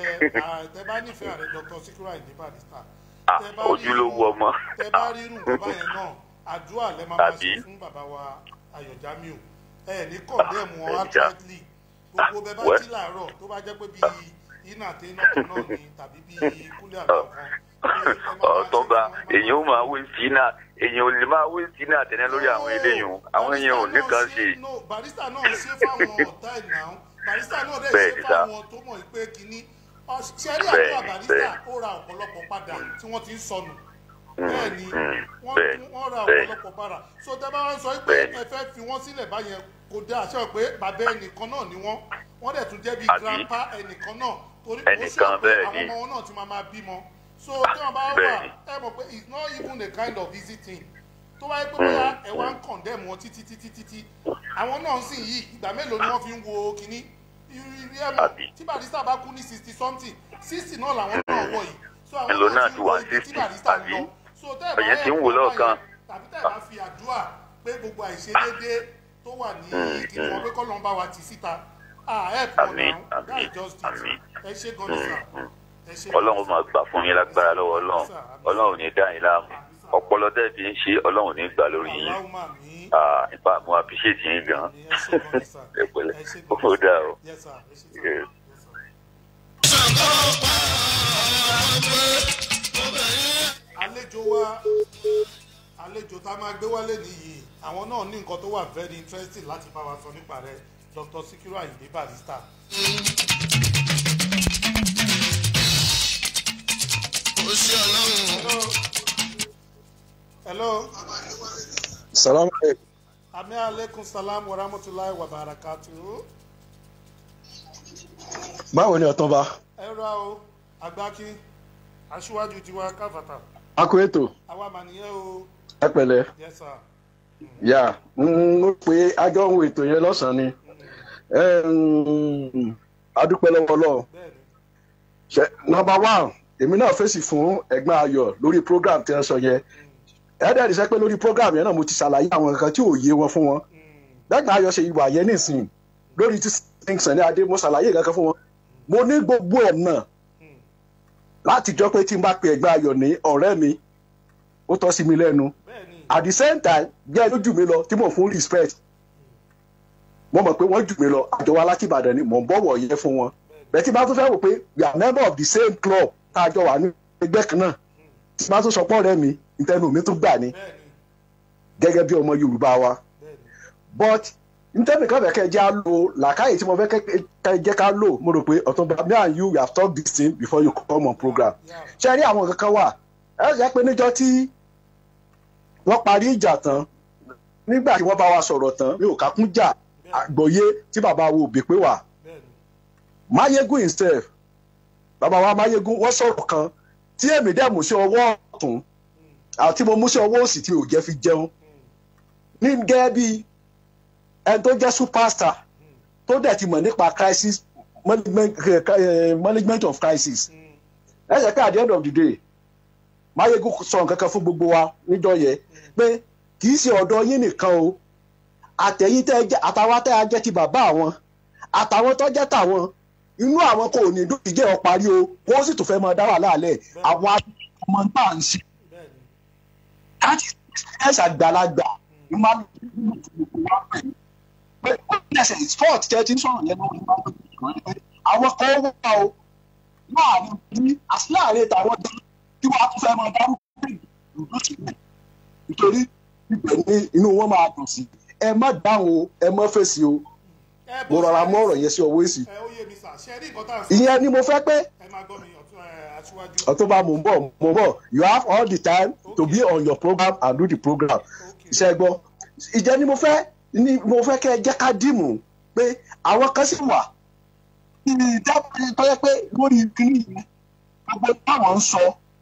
[SPEAKER 1] nífẹ̀ẹ́ ààrẹ Doctor Sikiru Ayinde Barrister
[SPEAKER 3] ojúlówó ọmọ
[SPEAKER 1] tẹ bá rí irú nǹkan báyẹn náà àdúrà lẹ máa máa ṣe fún bàbá wa Ayọ̀ Jamiu ẹ ní kọ̀ndẹ́ẹ̀mù wọn accurately gbogbo bẹ bá jí làárọ̀ tó bá jẹ́ pé bíi iná àti iná kan náà ni tàbí bíi kúlẹ̀ àgbà kan.
[SPEAKER 3] ọ̀tọ́ba èèyàn ó máa wé sínà èèyàn ò lè máa wé sínà àtẹ̀lẹ́ lórí àwọn eléyìí àwọn èèyàn ò ní kan ṣe.
[SPEAKER 1] Barrister náà ṣe fáwọn ọ̀tá ẹ̀ náà Barrister náà dẹ̀ ṣe fáwọn tó mọ̀ pé kínní ṣẹ́rí àdúrà Barrister ó ra ọ̀pọ̀lọpọ̀ padà tí wọ́n ti ń sọnù bẹ́ẹ̀ ni wọ́n ra ọ̀pọ̀lọpọ̀ padà so tẹ́ bá wọn sọ pé ẹ fẹ́ fi wọ́n sílẹ̀ báyẹn kò dé àṣẹ pé bàbá ẹnìkan náà ni wọ́n wọ́n dẹ̀ tún jẹ́ bí grandpa ẹnìkan náà torí kò sí pé àwọn ọmọ wọn náà ti máa máa bímọ so tí wọ́n bá wà ẹ mọ̀ pé it's not even a kind of easy thing tó bá yẹ pé bóyá ẹ wá ń condemn wọn títí títí títí àwọn náà sì yìí ìgbà mélòó ni wọ́n fi ń wo kínní irí ẹ mọ̀ tí Barrister bá kú ní sixty something sixty náà làwọn náà wọ̀ yìí so àwọn náà ti wọ ibi tí Barrister ń lọ so tẹ́ ẹ bá yẹ kó tàbí tẹ́ ẹ bá fi àdúrà pé gbogbo àìṣedéédéé tó wà ní ìdìbò wọn pé kọ́ ló ń bá wa ti síta ah help wọn now that is just it ẹ ṣe gan ni sir ẹ ṣe.
[SPEAKER 3] Ọlọ́run máa gbà fún yín lágbára lọ́wọ́ Ọlọ́run Ọlọ́run ní dá yín láàmú ọpọlọ tẹ́ fi ń ṣe Ọlọ́run ní gbà lórí yín nípa mo appreciate yín gan ẹ pẹ̀lẹ́ ó dáa o.
[SPEAKER 1] àlejò wa àlejò tá a máa gbé wálé nìyí àwọn náà ní nǹkan tó wà very interesting láti bá wa sọ nípa rẹ̀ Doctor Sikiru Ayinde Barrister. hello.
[SPEAKER 4] salaam aleykum.
[SPEAKER 1] ami aleykum salaam wa rahmatulahi wa barakatuhu.
[SPEAKER 4] báwo ni Ọ̀túnba.
[SPEAKER 1] ẹ ra o agbákin aṣíwájú tiwa káfàtà.
[SPEAKER 4] a kú ètò.
[SPEAKER 1] àwa mà nìyẹn o.
[SPEAKER 4] ẹ pẹ̀lẹ́.
[SPEAKER 1] yes sir.
[SPEAKER 4] yà mo pe àjọ ohun ètò yẹn lọ́sàn-án ni adúpẹ́ lọ́wọ́ Ọlọ́run. nọ́mbà one èmi náà fèsì fún ẹ̀gbọ́n Ayọ̀ lórí program tí wọ́n sọ yẹn ẹ̀ẹ́dẹ̀ rí sẹ́ pé lórí program yẹn náà mo ti ṣàlàyé àwọn nǹkan tí ò yé wọn fún wọn gbẹ́gbọ́n Ayọ̀ ṣe ìwà yẹn nísìnyí lórí tí Sani Adé mo ṣàlàyé nǹkan fún wọn mo ní gbogbo ọ̀nà láti jọ pé tí n bá pe ẹ̀gbọ́n Ayọ̀ ní ọ̀rẹ́ mi ó tọ́ sí mi lẹ́nu at the same time bí ẹ lójú mi lọ tí mo fún respect mo mọ̀ pé wọ́n jù mí lọ àjọ wa láti Ìbàdàn ni mò ń bọ̀wọ̀ yẹn fún wọn bẹ́ẹ̀ tí bá tún fẹ́ wò pé we are member of the same club tá a jọ wà ní ẹgbẹ́ kan náà tí máa tó sọpọ́ rẹ mi ìtẹnu mi tó gbà ní gẹ́gẹ́ bí ọmọ Yorùbá wa but ntẹ́mi kan fẹ́ kẹ́ jẹ́ á lò làákàyè tí mo fẹ́ kẹ́ jẹ́ ká lò mo rò pé Ọ̀túnba me and you we have talked this thing before you come on program ṣe rí àwọn kankan wà ẹ jẹ́ pé níjọ́ tí wọ́n parí ìjà tán nígbà tí wọ́n bá wa sọ̀rọ̀ tán mi ò kákún jà àgbọ̀yé tí bàbá wo òbí pé wà Máyégún himself bàbá wa Máyégún wọ́n sọ̀rọ̀ kan tí èmi dẹ̀ mú sí ọwọ́ ọ̀tún àti mo mú sí ọwọ́ òsì tí ò jẹ́ fi jẹun ní gẹ́gẹ́ bí ẹni tó jẹ́ superstar tó dẹ̀ ti mọ̀ nípa crisis management, uh, management of crisis ẹ jẹ́ pé at the end of the day Máyégún sọ nǹkan kan fún gbogbo wa níjọ́ yẹn pé kì í ṣe ọ̀dọ̀ yín nìkan o àtẹ̀yìn tẹ́ jẹ́ àtàwọn tẹ́ a jẹ́ ti bàbá àwọn àtàwọn tó jẹ́ tàwọn inú àwọn kò ní dùn ìjẹ́ ọ parí o wọ́n sì tún fẹ́ máa dá wà láàlẹ́ àwọn ọmọ ń tà ń ṣe láti ẹ̀ ṣàgbàlagbà ní máa ń lò ó pé ó ní ẹsẹ̀ sport tẹ́ ti ń sọ̀rọ̀ yẹn lọ́wọ́ àwọn kan wà o láàrin ní àti láàrin tàwọn tí wọ́n á tún fẹ́ máa dárúkọ ìlú sílẹ̀ nítorí ibẹ̀ ni inú wọn máa dùn sí ẹ má dáhùn ẹ má fèsì o mo rọra mọ ọ̀rọ̀ yẹn sí ọwọ́ èsì ìyẹn ni mo fẹ́ pé Ọ̀túnba mo ń bọ̀ mo ń bọ̀ you have all the time to be on your program and do the program iṣẹ́ gbọ́ ìjẹ́ ni mo fẹ́ ni mo fẹ́ kẹ́ ẹ jẹ́ ká dìmú pé àwọn kan sì wà ìdábòbí tó yẹ pé lórí kìíní yìí gbogbo táwọn ń sọ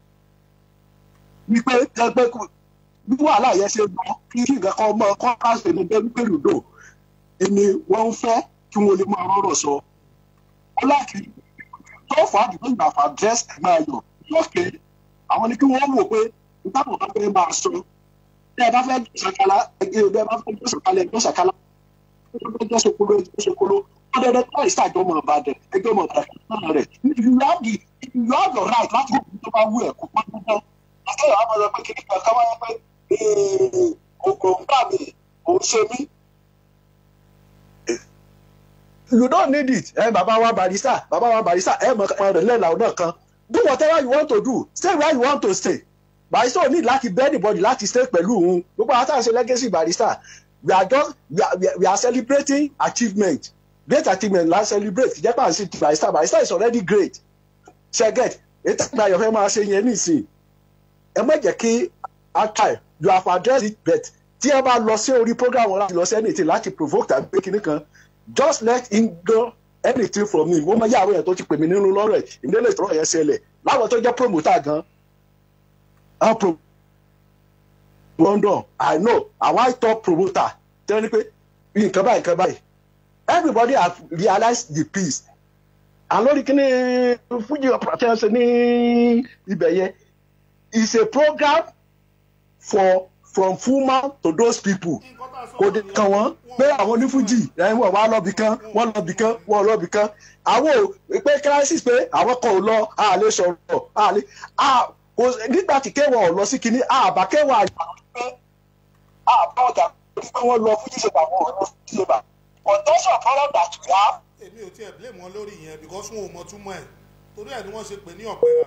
[SPEAKER 4] wípé ẹgbẹ́ bí wàhálà yẹn ṣe gbọ́ kí kí nǹkan kan mọ kọ́ káṣe ní bẹ́ẹ̀ wípé lùdò ẹni wọ́n ń fẹ́ kí wọ́n lè máa rọrọ̀ sọ. ọláàkì tó fà á dùn ìgbà fà dírẹ́sì ẹ̀gbọ́n ayọ̀ lókè àwọn ni kí wọ́n wò pé ìtàkùn bá fẹ́ máa sọ bí ẹ bá fẹ́ ṣàkálà ẹgbẹ́ bí ẹ bá fẹ́ ṣàkálà ẹgbẹ́ ṣàkálà ẹgbẹ́ ṣokolo ẹgbẹ́ ṣokolo ọ̀dẹ̀dẹ̀ tó ìṣe àjọ ọmọ ìbàdàn ẹgbẹ́ ọmọ ìbàdàn rẹ̀ you have the you have your right láti wọ́n tó bá wú ẹ̀ kó pọ́n pọ́n akẹ́yọ̀ á bọ̀dọ̀ pé kí nípa káwáyé pé ògbóǹgbà mi ò ń ṣe mí. You don't need it ẹ bàbá wa barista bàbá wa barista ẹ mọ ọmọ rẹ lẹ́la ọ̀nà kan do whatever you want to do stay where you want to stay barista ò ní láti beg anybody láti stay pẹ̀lú òun gbogbo àwọn àtàwọn ṣe legacy barista we are just we are, we are celebrating achievement great achievement la celebrate jẹ́pà sí barista barista is already great ṣẹ́gẹ̀t ètò ìgbà yọ̀ fẹ́ máa ṣe yẹn nísìnyí ẹ má jẹ́ kí archive you have addressed it but tí ẹ bá lọ sí orí program wọn láti lọ sí anything láti provoke tàbí pé kinní kan just let him go anything from me wọ́n máa yá àwọn èèyàn tó ti pè mí nínú lọ́rọ̀ ẹ̀ ìdílé ìtọ́rọ̀ yẹn ṣẹlẹ̀ láwọn tó jẹ́ promoter gan àwọn pro London I know àwọn high-top promoter tẹ́ ní pé nǹkan báyìí nǹkan báyìí everybody have realized the peace and lórí kíní fújì ọ̀pọ̀lọpọ̀ ṣe ní ibẹ̀ yẹn is a program for from Fuma to those people kò dé kan wọ́n pé àwọn onífújì ẹ̀yìn wọ́n wá lọ́bì kan wọ́n lọ́bì kan wọ́n lọ́bì kan àwọn ò pé crisis pé àwọn kan ò lọ a lè sọ̀rọ̀ a lè a kò nígbà tí kéwà ò lọ sí kinní àbá kéwà àgbà pé àbá ọ̀gá pé wọ́n lọ fújì ṣe bàbá wọn lọ fújì ṣe bàbá ọ̀tọ́sọ̀ fọlọ́ dàtú wá.
[SPEAKER 1] èmi ò tiẹ̀ blame wọn lórí yẹn because wọn ò mọ túmọ̀ ẹ̀ torí ẹ̀ ni wọ́n ṣe pè ní ọ̀pẹ̀rà.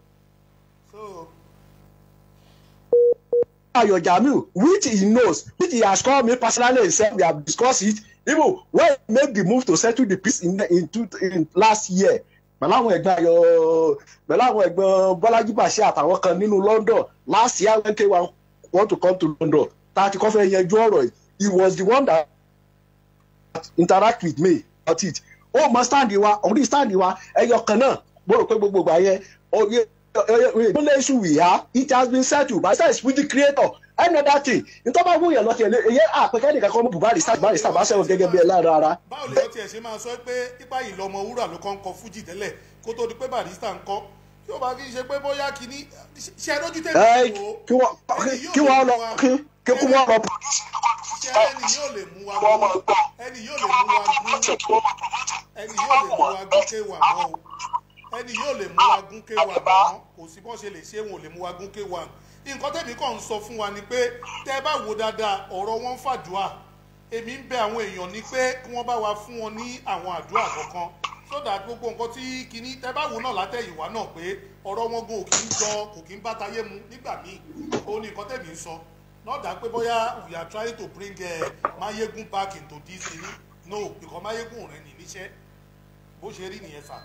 [SPEAKER 4] Ayo Jamiu, which he knows, which he has called me personally himself, we have discussed it. Even when he made the move to settle the peace in in, two, in last year, pẹ̀lú àwọn ẹ̀gbọ́n ayọ̀ pẹ̀lú àwọn ẹ̀gbọ́n Bọ́lájí Bàṣẹ àtàwọn kan nínú London last year when K one want to come to London, tá a ti kọ́ fẹ́ yanjú ọ̀rọ̀ yìí, he was the one that interact with me about it. Ó mọ stand wa, òun stand wa, ẹyọ kan náà, mo rò pé gbogbo ìgbà yẹn, the only issue we have, it has been settled. Barrister is with the creator. Another thing, nítorí bá wúyàn lọ́tì ẹ̀ ẹ̀yẹ àpẹkẹ́ nìkan kọ́ mọ́ Barrister Barrister bá sẹ́wọ̀n gẹ́gẹ́ bí ẹ lára ara.
[SPEAKER 1] báwo lè tiẹ̀ ṣe máa sọ pé ipa yìí lọmọ wúrà ló kàn ń kọ fújì tẹ́lẹ̀ kó tó di pé Barrister ń kọ́ tí ó bá fi ṣe pé bóyá kìíní ṣe lójú tẹ́lẹ̀
[SPEAKER 4] wò kí wọ́n lọ kí kí kú wọ́n lọ.
[SPEAKER 1] ṣé ẹni yóò lè mú wa gún ẹni yóò lè mú wa gún ẹni yóò lè mú wa gún kéwà mọ́ o ẹni yóò lè mú wa gún kéwà mọ́ kò sí bọ́n ṣe lè ṣe wọn ò lè mú wa gún kéwà. nǹkan tẹ̀mí kàn ń sọ fún wa ni pé tẹ́ ẹ bá wò dáadáa ọ̀rọ̀ wọn ń fàdúà èmi ń bẹ àwọn èèyàn ní pé kí wọ́n bá wa fún wọn ní àwọn àdúrà kọ̀ọ̀kan so that gbogbo nǹkan tí kinní tẹ bá wò náà látẹ̀yìnwá náà pé ọ̀rọ̀ wọn gan kì í jọ kò kì í bá tayé mu nígbà míì ó ní nǹkan tẹ̀mí ń sọ not that pé bóyá we are trying to bring uh, Mayegun back into this thing no because Mayegun rẹ̀ ní níṣẹ́ bó ṣe rí nìyẹn sà.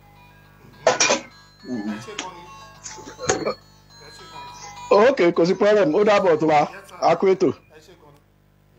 [SPEAKER 1] ẹ ṣe gan ni ẹ ṣe gan ni.
[SPEAKER 4] ok kò sí problem ó dábọ̀ tó wa a kú ètò.
[SPEAKER 1] ẹ ṣe gan ni.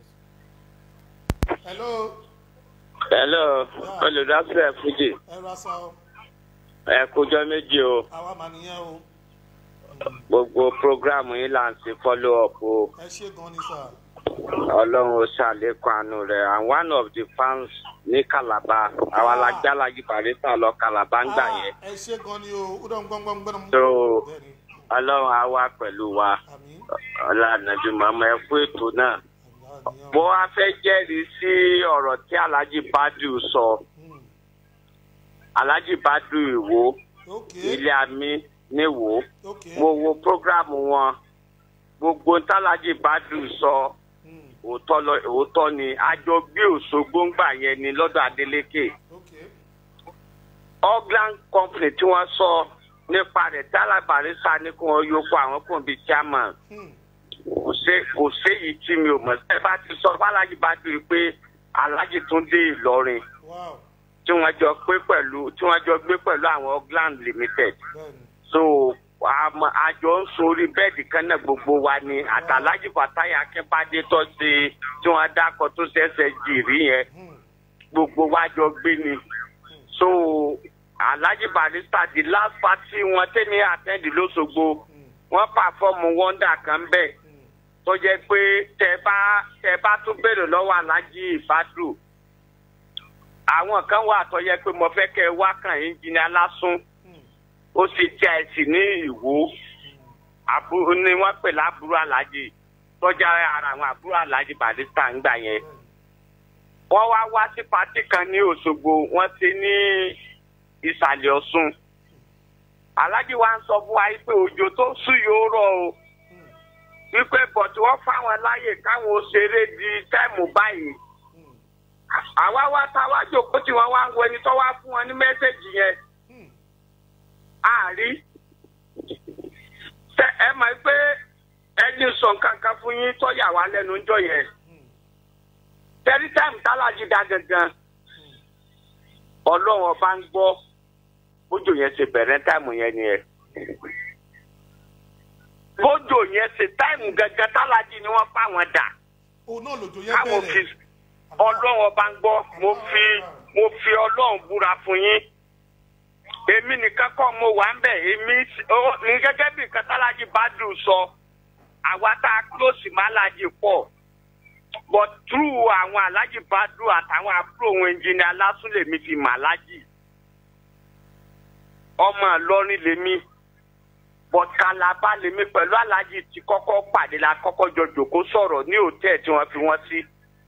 [SPEAKER 1] hello.
[SPEAKER 5] hello olùdásílẹ̀ fújì
[SPEAKER 1] ẹ ra sa o.
[SPEAKER 5] ẹ kújọ́ méjì o
[SPEAKER 1] àwa mà nìyẹn o.
[SPEAKER 5] gbogbo programu yìí là ń ṣe follow up o
[SPEAKER 1] ẹ ṣe gan ni sà.
[SPEAKER 5] ọlọ́run ó ṣàlékún àánú rẹ̀ and one of the fans ní Calabar àwa la jálàjì Barrister lọ Calabar ń gbà yẹn.
[SPEAKER 1] ẹ ṣe gan ni o ó dán gbọ́ngbọ́n gbọ́n.
[SPEAKER 5] so ọlọ́run á wà pẹ̀lú wa ọlọ́ànàbí màmá ẹ fún ètò náà. bó a fẹ́ jẹ́rìí sí ọ̀rọ̀ tí Alhaji Badru sọ Alhaji Badru Ìwó ilé àmì níwò mo wo programu wọn gbogbo Alhaji Badru sọ òótọ́ ni àjọ gbé Òṣogbo ń gbà yẹn ni lọ́dọ̀ Adeleke Ogland company tí wọ́n sọ nípa rẹ̀ tí Alhaji Barrister ní kí wọ́n yóò kó àwọn kò bí chairman kò séyìí tí mi ò mọ̀ ẹ bá ti sọ fún Alhaji Badru pé Alhaji Túndé Ìlọrin tí wọ́n jọ gbé pẹ̀lú tí wọ́n jọ gbé pẹ̀lú àwọn Ogland Limited so àjọ ń sori bẹ́ẹ̀dì kan náà gbogbo wa ni àtàlájì Fatai Akínbádé tó ṣe tí wọ́n dákọ̀ tó ṣẹ̀ṣẹ̀ jìrì yẹn gbogbo wa jọ gbé ni so Alhaji Barrister the last party wọn tẹ́ni àtẹ́ndì lọ́sọ̀gbọ̀ wọ́n pàfọ́ọ̀mù wọ́ndà kan bẹ́ẹ̀ tó jẹ́ pé tẹ bá tẹ bá tún béèrè lọ́wọ́ Alhaji Badru àwọn kan wà tó yẹ pé mo fẹ́ kẹ́ wá kàn Engineer Lásùn ó sì tí a sì ní Ìwó àbúrò ni wọ́n pè lábúrò Alhaji tọ́jà ara àwọn àbúrò Alhaji Barrister ń gbà yẹn wọ́n wá wá sí pátì kan ní Òṣogbo wọ́n ti ní ìsàlẹ̀ Ọ̀ṣun Alhaji wa ń sọ fún wa pé òjò tó sùn yóò rọ̀ o wípé bọ̀tí wọ́n fáwọn láyè káwọn ṣeré di táìmù báyìí àwa wá táwa jókòó tí wọ́n wá ń wọ ẹni tó wá fún wọn ní mẹ́sẹ̀gì yẹn àárí ẹ mọ̀ pé ẹni sọ nǹkan kan fún yín tó yà wá lẹ́nu ńjọ́ yẹn tẹ́rí táìmù tálàjì dá gangan Ọlọ́run ọba ń gbọ́ bójò yẹn ṣe bẹ̀rẹ̀ táìmù yẹn ni ẹ bójò yẹn ṣe táìmù gangan tálàjì ni wọ́n pa wọn dà káwọn fi Ọlọ́run ọba ń gbọ́ mo fi mo fi Ọlọ́run búra fún yín èmi nìkan kọ́ mo wà ń bẹ̀ èmi ní gẹ́gẹ́ bí nǹkan tálàjì Badru sọ àwa tá a close má Alhaji pọ̀ but through àwọn Alhaji Badru àtàwọn àbúrò òun Engineer Lásùn lèmi fi mà Alhaji ọmọ Ìlọrin lèmi but Calabar lèmi pẹ̀lú Alhaji tí kọ́kọ́ pàdé la kọ́kọ́ jọ jòkó sọ̀rọ̀ ní hòtẹ́ẹ̀lì tí wọ́n fi wọ́n sí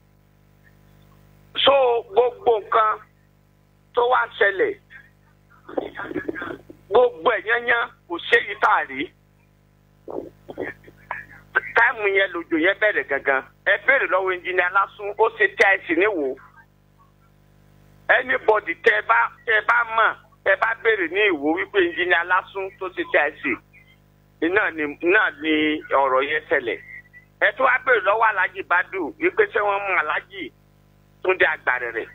[SPEAKER 5] so gbogbo nǹkan tó wá ń ṣẹlẹ̀ gbogbo ẹ̀ yányán kò séyìí tá a rí táìmù yẹn lòjò yẹn bẹ̀rẹ̀ gangan ẹ béèrè lọ́wọ́ Engineer Lásùn ó ṣe tí a sì níwò anybody tẹ bá tẹ bá mọ̀ tẹ bá béèrè ní Ìwó wípé Engineer Lásùn tó ṣe tí a sì náà ni náà ni ọ̀rọ̀ yẹn ṣẹlẹ̀ ẹ tó wá béèrè lọ́wọ́ Alhaji Badru wípé ṣé wọ́n mú Alhaji Túndé Àgbàrẹ̀rẹ̀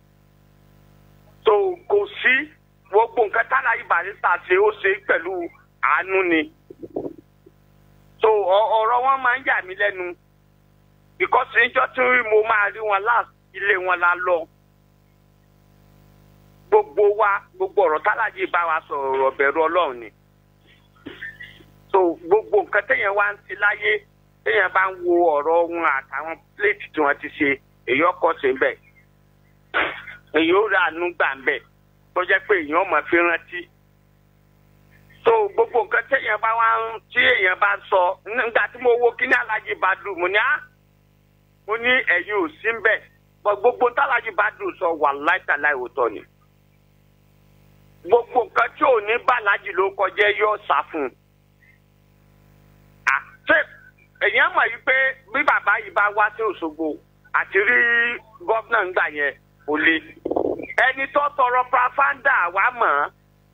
[SPEAKER 5] tó kò sí gbogbo nǹkan tálàyé Barrister ṣe ó ṣe pẹ̀lú àánú ni so ọ̀rọ̀ wọn máa ń yà mí lẹ́nu because níjọ́ tí mo máa rí wọn last ilé wọn la lọ gbogbo wa gbogbo ọ̀rọ̀ tálàyé bá wa sọ̀rọ̀ bẹ̀rù Ọlọ́run ni so gbogbo nǹkan téèyàn wá ń ti láyé téèyàn bá ń wo ọ̀rọ̀ wọn àtàwọn plate tí wọ́n ti ṣe èyí ọkọ̀ sí bẹ́ẹ̀ èyí ó rà àánú gbà ń bẹ́ẹ̀ tó jẹ́ pé èèyàn máa fi rántí so gbogbo nǹkan téèyàn bá wá ń tí èèyàn bá sọ nígbà tí mo wo kíní Alhaji Badru mo ní á mo ní ẹ̀yin ò sí ń bẹ̀ gbogbo tálàjì Badru sọ wàláhì tàláhì òótọ́ ni gbogbo nǹkan tí ò ní bàlájì ló kọjá yóò sá fún un àti èèyàn mọ̀ yìí pé bí bàbá yìí bá wá sí Òṣogbo àti rí gómìnà ńgbà yẹn ò le ẹni tó tọrọ pàfáńdà àwa mọ̀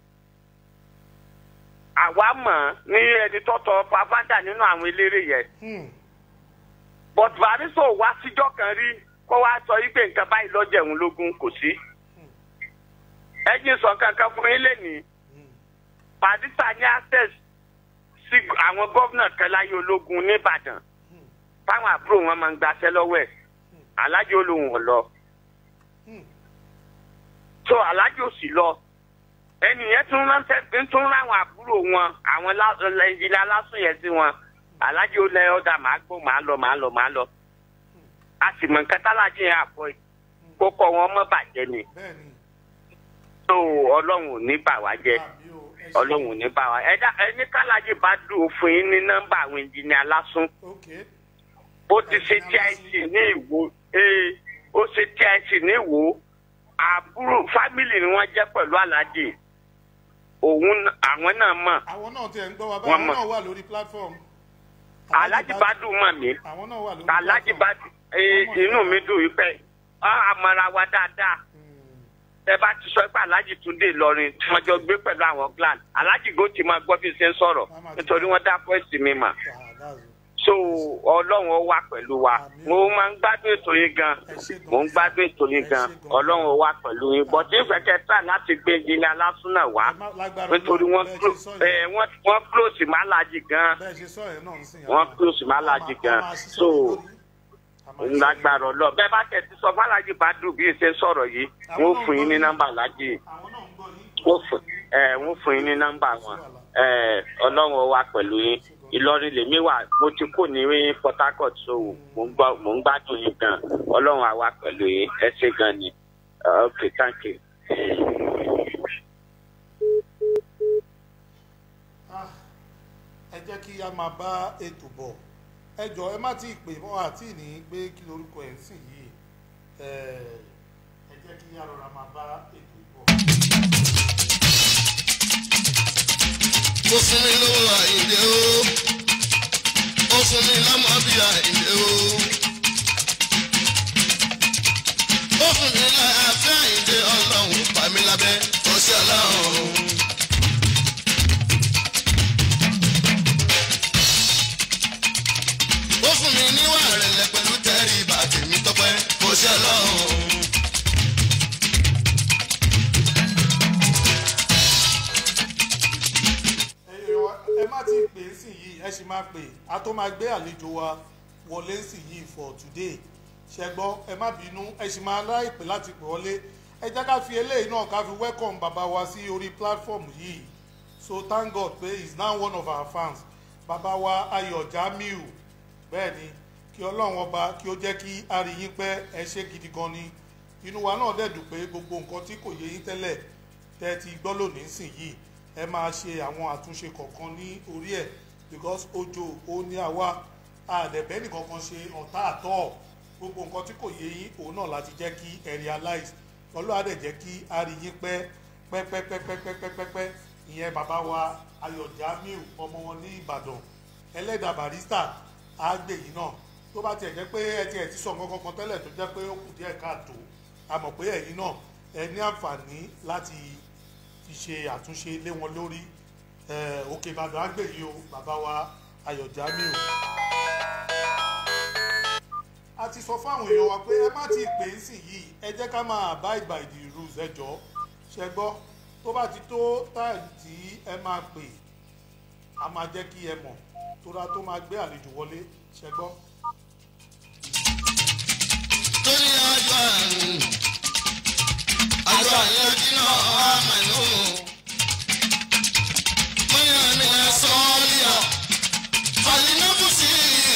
[SPEAKER 5] àwa mọ̀ ní ẹni tó tọrọ pàfáńdà nínú àwọn eléré yẹn but Barrister wá síjọ́ kan rí kó wá sọ yí pé nǹkan báyìí lọ́jọ́ ẹ̀hún lógún kò sí ẹ̀yin sọ kankan fún yín lẹ́nìí Barrister ní access sí àwọn gómìnà kan láyé ológun nìbàdàn táwọn àbúrò wọn máa ń gbaṣẹ́ lọ́wọ́ ẹ̀ alájì olóhùn ọ̀ lọ so alájì ò sì lọ ẹnìyẹn tún ránṣẹ́ tún ráwọn àbúrò wọn àwọn ìjìnlẹ̀ alásùn yẹn sí wọn alájì ó lẹ ọ̀dà máa gbó máa lọ máa lọ máa lọ a sì mọ nǹkan tálájì yẹn àpọ̀ kókó wọn mọ́ bàjẹ́ ni so ọlọ́run ò ní bà wá jẹ́ ọlọ́run ò ní bà wá ẹ̀dá ẹni kálájì bá dùn fún yín ní nọ́mbà àwọn ìjìnlẹ̀ alásùn ó ti ṣe tí a ṣì ní ìwò ee ó ṣe tí a ṣì ní ìwò àbúrò fámìlì ni wọ́n jẹ́ pẹ̀lú alájì òun àwọn náà mọ̀.
[SPEAKER 1] àwọn náà tiẹ̀ ń gbọ́ wa báwọn náà wà lórí platform.
[SPEAKER 5] alájì bá dùn mọ̀ mí
[SPEAKER 1] àwọn náà wà lórí platform.
[SPEAKER 5] alájì bá dùn inú mi dùn yìí pẹ́ àmọ́ra wa dáadáa ẹ bá ti sọ pé alájì Túndé Ìlọrin tí wọ́n jọ gbé pẹ̀lú àwọn clan alájì gò ti máa gbọ́ bí ṣe ń sọ̀rọ̀ nítorí wọ́n dá pọ́ìsì mi mà so ọlọ́run ó wà pẹ̀lú wa mo máa ń gbádùn ètò yín gan mo ń gbádùn ètò yín gan ọlọ́run ó wà pẹ̀lú yín bọ́tí ìfẹ́kẹ́ tà láti gbé ìjìnlẹ̀ alásùnà wá nítorí wọ́n wọ́n close málájì gan wọ́n close málájì gan so lágbára ọlọ́ bẹ́ẹ̀ bá tẹ̀ ti sọ málájì bá dùn bí ṣe sọ̀rọ̀ yìí wọ́n fún yín ní nọ́mbà lájì wọ́n fún yín ní nọ́mbà wọn ọlọ́run ó wà pẹ̀lú yín. Ìlọrin lèmi wà mo ti kó ní Port Harcourt so mo ń gbọ́ mo ń gbádùn yín gan ọlọ́run á wà pẹ̀lú yín ẹ ṣé gan ni okay thank you.
[SPEAKER 1] ẹ jẹ́ kí a máa bá ètò bọ̀ ẹ jọ ẹ má tí ì pè mọ́ àti ní gbé kí lorúkọ ẹ̀ ń sìn yìí ẹ jẹ́ kí a rọra máa bá ètò bọ̀.
[SPEAKER 2] ó fún mi lówó Àyìndé o ó fún mi lámọ bí Àyìndé o ó fún mi láàfin Àyìndé ọlọ́run pa mí lábẹ́ ọ̀sẹ̀ ọlọ́run. ó fún mi níwà rẹ̀lẹ̀ pẹ̀lú tẹríba tèmi tọ́pẹ́ ọ̀sẹ̀ ọlọ́run.
[SPEAKER 1] ẹ má ti pè é sí yìí ẹ sì máa pè á tó máa gbé àlejò wa wọlé sí yìí for today ṣẹgbọ́n ẹ má bínú ẹ sì máa láì pè láti pè wọlé ẹ jẹ́ ká fi eléyìí náà ká fi welcome bàbá wa sí orí platform yìí so thank God pé he is now one of our fans bàbá wa Ayọ̀ Jamiu bẹ́ẹ̀ ni kí ọlọ́run ọba kí ó jẹ́ kí a rí yín pẹ́ ẹ ṣe gidi gan ni inú wa náà dẹ̀ dùn pé gbogbo nǹkan tí kò yé yín tẹ́lẹ̀ tẹ́ ti gbọ́ lónìí sìn yìí ẹ máa ṣe àwọn àtúnṣe kọ̀ọ̀kan ní orí ẹ̀ because ojo ó ní àwa àdẹ̀bẹ́ nìkan kan ṣe ọ̀tá àtọ́ gbogbo nǹkan tí kò yé yín òun náà láti jẹ́ kí ẹ realize ọlọ́run á dẹ̀ jẹ́ kí a rí yín pẹ́ pẹ́pẹ́pẹ́pẹ́pẹ́pẹ́ ìyẹn bàbá wa Ayọ̀ Jamiu ọmọ wọn ní Ìbàdàn ẹlẹ́dàá Barrister á gbè yín náà tó bá tiẹ̀ jẹ́ pé ẹ tiẹ̀ ti sọ nǹkan kan tẹ́lẹ̀ tó jẹ́ pé ó kù díẹ̀ káàtó a mọ̀ pé ẹ̀yin náà ẹ ní àǹfààní láti fi ṣe àtúnṣe lé wọn lórí òkè Ìbàdàn á gbè yín o bàbá wa Ayọ̀ Jamiu. a ti sọ fáwọn èèyàn wa pé ẹ má ti pè é sí yìí ẹ jẹ́ ká máa abide by the rules ẹ jọ̀ọ́ ṣẹ gbọ́ tó bá ti tó táì tí ẹ máa pè á máa jẹ́ kí ẹ mọ̀ tóra tó máa gbé àlejò wọlé ṣẹ gbọ́.
[SPEAKER 2] torí ọjọ́ àrùn àjọ àyànjú náà wà mẹ́nu mo yàn ní ẹ̀sán yà fàlínàbùsì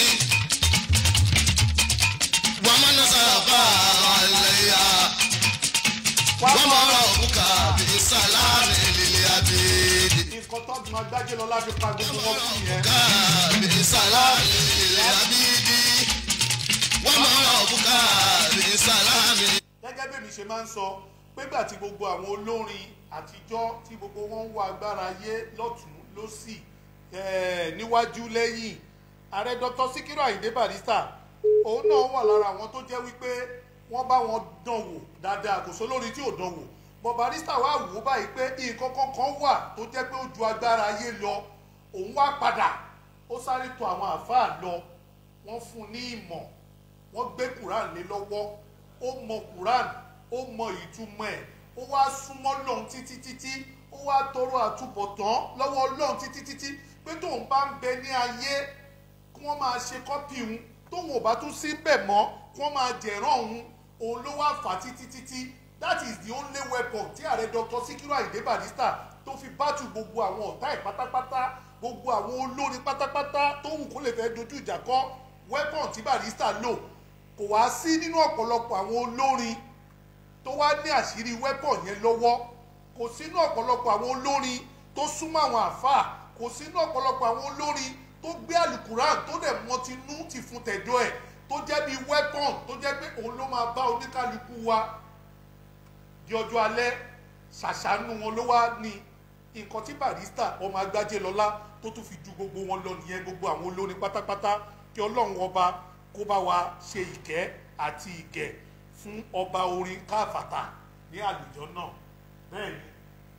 [SPEAKER 2] wàmánà sábà àlẹyà wàmánà òkúkà bíi sàlámì lílé àbídì.
[SPEAKER 1] nǹkan tó máa dájẹ́ lọ láti pa gbogbo wọn kú yẹn.
[SPEAKER 2] òkúkà bíi sàlámì lílé àbídì wàmánà òkúkà bíi sàlámì.
[SPEAKER 1] gẹ́gẹ́ bí mi ṣe máa ń sọ pégbà tí gbogbo àwọn olórin àtijọ́ tí gbogbo wọn ń wá agbára ayé lọ́tún lọ́sì níwájú lẹ́yìn ààrẹ Dr. Sikiru Ayinde Barrister òun náà wà lára àwọn tó jẹ́ wípé wọ́n bá wọn dán wò dáadáa kò sólórí tí ò dán wò bọ́ Barrister wá wò ó báyìí pé nǹkan kankan wà tó jẹ́ pé ó ju agbára ayé lọ òun wá padà ó sáré tọ̀ àwọn àáfàá lọ wọ́n fún un ní ìmọ̀ wọ́n gbé Quran lé lọ́wọ́ ó mọ Quran ó mọ ìtumọ̀ ẹ̀ ó wá súnmọ́ lọ́hùn títí títí ó wá tọrọ àtúbọ̀tán lọ́wọ́ lọ́hùn títí títí pé tóun bá ń bẹ ní ayé kí wọ́n máa ṣe kọ́pì òun tóun ò bá tún síbẹ̀ mọ́ kí wọ́n máa jẹ̀rán òun òun ló wá fà títí títí that is the only weapon tí ààrẹ Dr. Sikiru Ayinde Barrister tó fi bátù gbogbo àwọn ọ̀tá ẹ̀ pátápátá gbogbo àwọn olórin pátápátá tó wù kó lè fẹ́ dojú ìjà kọ weapon tí Barrister lò kò wá sí nínú ọ̀pọ̀lọpọ̀ àwọn olórin tó wá ní àṣírí weapon yẹn lọ́wọ́ kò sínú ọ̀pọ̀lọpọ̀ àwọn olórin tó súnmọ́ àwọn àáfàá kò sínú ọ̀pọ̀lọpọ̀ àwọn olórin tó gbé àlùkùrán tó dẹ̀ mọtinú ti fún tẹ̀dọ́ ẹ̀ tó jẹ́ bí weapon tó jẹ́ pé òun ló máa bá oníkálukú wa di ọjọ́ alẹ́ ṣàṣàánú wọn ló wá ní nǹkan tí Barrister ọmọ Agbájé Lọlá tó tún fi ju gbogbo wọn lọ nìyẹn gbogbo àwọn olórin pátápátá kí Ọlọ́run ọba kó bá wa ṣe ìkẹ́ àti ìgẹ̀ fún ọba orin káfàtà ní àlùjọ náà bẹ́ẹ̀ ni.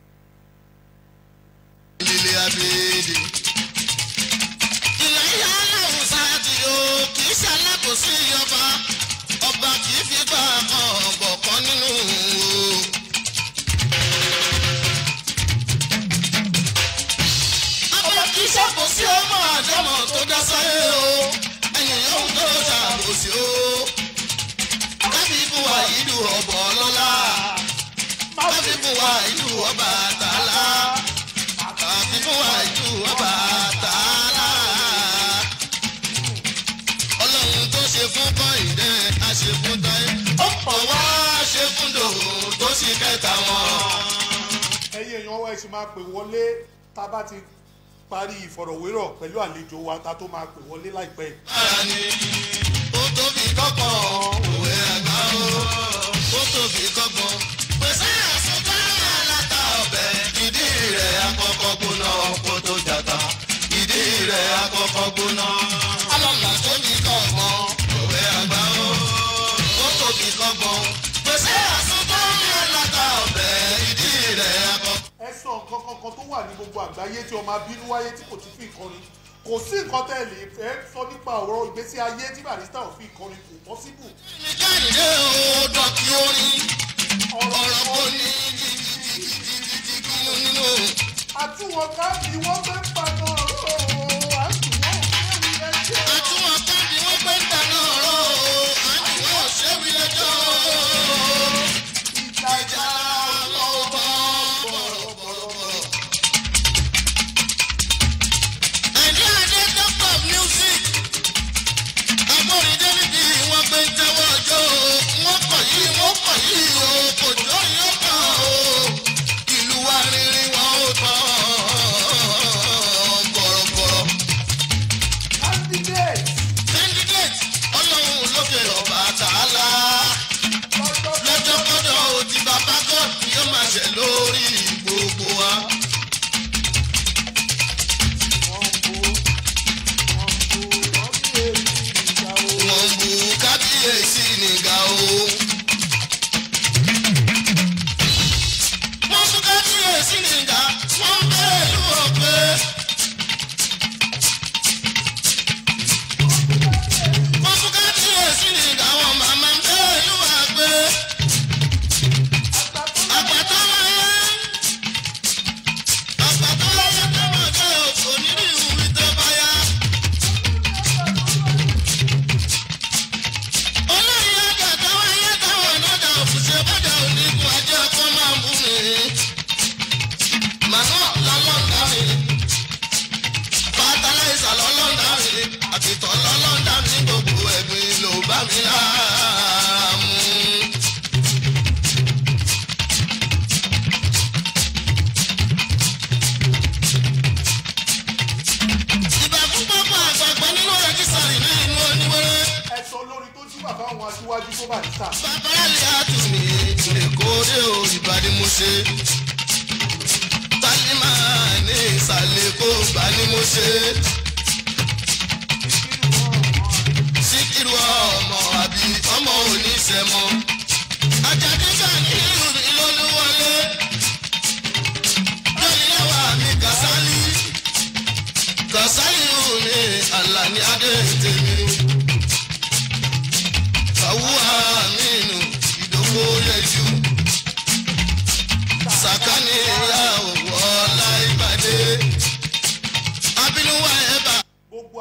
[SPEAKER 2] ilé abéèdè ìlàyà aláwọ̀ sáàtì o kì í ṣalákòóso ọba ọba kì í fi gbà kan bọ̀kan nínú o. ọba kì í ṣàkóso ọmọ àjọmọ̀ tó dá sáyé o ẹ̀yìn yóò tó ṣàkóso o. kábíbù wa ìlú ọ̀bọ̀ ọlọ́lá kábíbù wa ìlú ọba àtàlà kábíbù wa ìlú ọba àtàlà. ọlọ́run tó ṣe fún Kọ́hìndé a ṣe fún Táyé ó pọ̀ wá ṣe fún Dòwú tó sì kẹta wọn.
[SPEAKER 1] ẹ̀yin èèyàn wa ẹ sì máa pè wọlé tá a bá ti parí ìfọ̀rọ̀wérọ̀ pẹ̀lú àlejò wa ta tó máa pè wọlé láìpẹ́.
[SPEAKER 2] bára ni ó tóbi kọ́kọ́ òwe àgbà ó ó tóbi kọ́kọ́ pèsè àsùnká aláta ọbẹ̀ ìdí rẹ̀ àkọ́kọ́ gbóná kó tó jàtà ìdí rẹ̀ àkọ́kọ́ gbóná. alọ́lá tóbi kọ́kọ́ òwe àgbà ó ó tóbi kọ́kọ́ pèsè àsùnká aláta ọbẹ̀ ìdí rẹ̀ àkọ́kọ́.
[SPEAKER 1] ẹ sọ nǹkan kankan tó wà ní gbogbo àgbáyé tí ọmọ abínú wáyé tí kò ti fi ìkọrin kò sí nǹkan tẹ́ ẹ lè fẹ́ sọ nípa ọ̀rọ̀ ìgbésí ayé tí Barrister ò fi ìkọrin kò pọ́síbù.
[SPEAKER 2] Káyìndé o dọ̀kí orin ọ̀rọ̀ kò ní jìjìjìjìjì nínú.
[SPEAKER 1] àtúwọ̀n káàdì wọ́n fẹ́ ń paná ọ̀rọ̀ àtúwọ̀n òṣèwì lẹ́jọ́.
[SPEAKER 2] àtúwọ̀n káàdì wọ́n fẹ́ ń paná ọ̀rọ̀ àtúwọ̀n òṣèwì lẹ́jọ́. ìjà àwọn ọba bọ̀rọ̀bọ̀rọ̀. Nàìjíríà dé top of music. agbórin délìdì wọ́n gbé ń tẹ́wọ́ ọjọ́ wọ́n kọ̀ yìí wọ́n kọ̀ yìí o kò jọ yóò kàn o. ìlú wa rírin wọn ò tán bọ̀rọ̀bọ̀rọ̀.
[SPEAKER 1] candidate
[SPEAKER 2] candidate ọlọ́run lókè ọba tààlà lọ́jọ́kọ́jọ́ òtí bàbá god yóò máa ṣe lórí gbogbo wa. wọ́n bu kábíyèsí nìga o. wọ́n bu kábíyèsí nìga wọ́n bẹ̀rẹ̀ lù ọ́ pé. wọ́n bu kábíyèsí nìga wọ́n màmá ń bẹ̀rẹ̀ lù wá pé. àgbàtà wáyé àgbàtà wáyé tó mọ̀ jẹ́ òkò nínú ìwúrí tó bá yá. olórí àgbàtà wáyé táwọn ọ̀nàdà òfìsè bọ́jà onígun ajé ọkọ máa ń bú mi. màná lọ́lọ́ndà mi fatalaisa lọ́lọ́ndà mi àtìtọ́ lọ́lọ́ndà mi gbogbo ẹ̀gbin ló bá mi láàmú. ìbá fún pápá àgbàgbọ́ nínú rẹ́gísàrì ní inú oníwẹ́rẹ́.
[SPEAKER 1] ẹ sọ lórí tó jí bàbá àwọn aṣíwájú tó Barrister.
[SPEAKER 2] babalẹ̀ àtúnmí lè kórè o ìbàdí mo ṣe. tálímà ní ìsàlẹ̀ kó gbà ní mo ṣe. Síkírù ọmọ àbí ọmọ oníṣẹ́mọ́.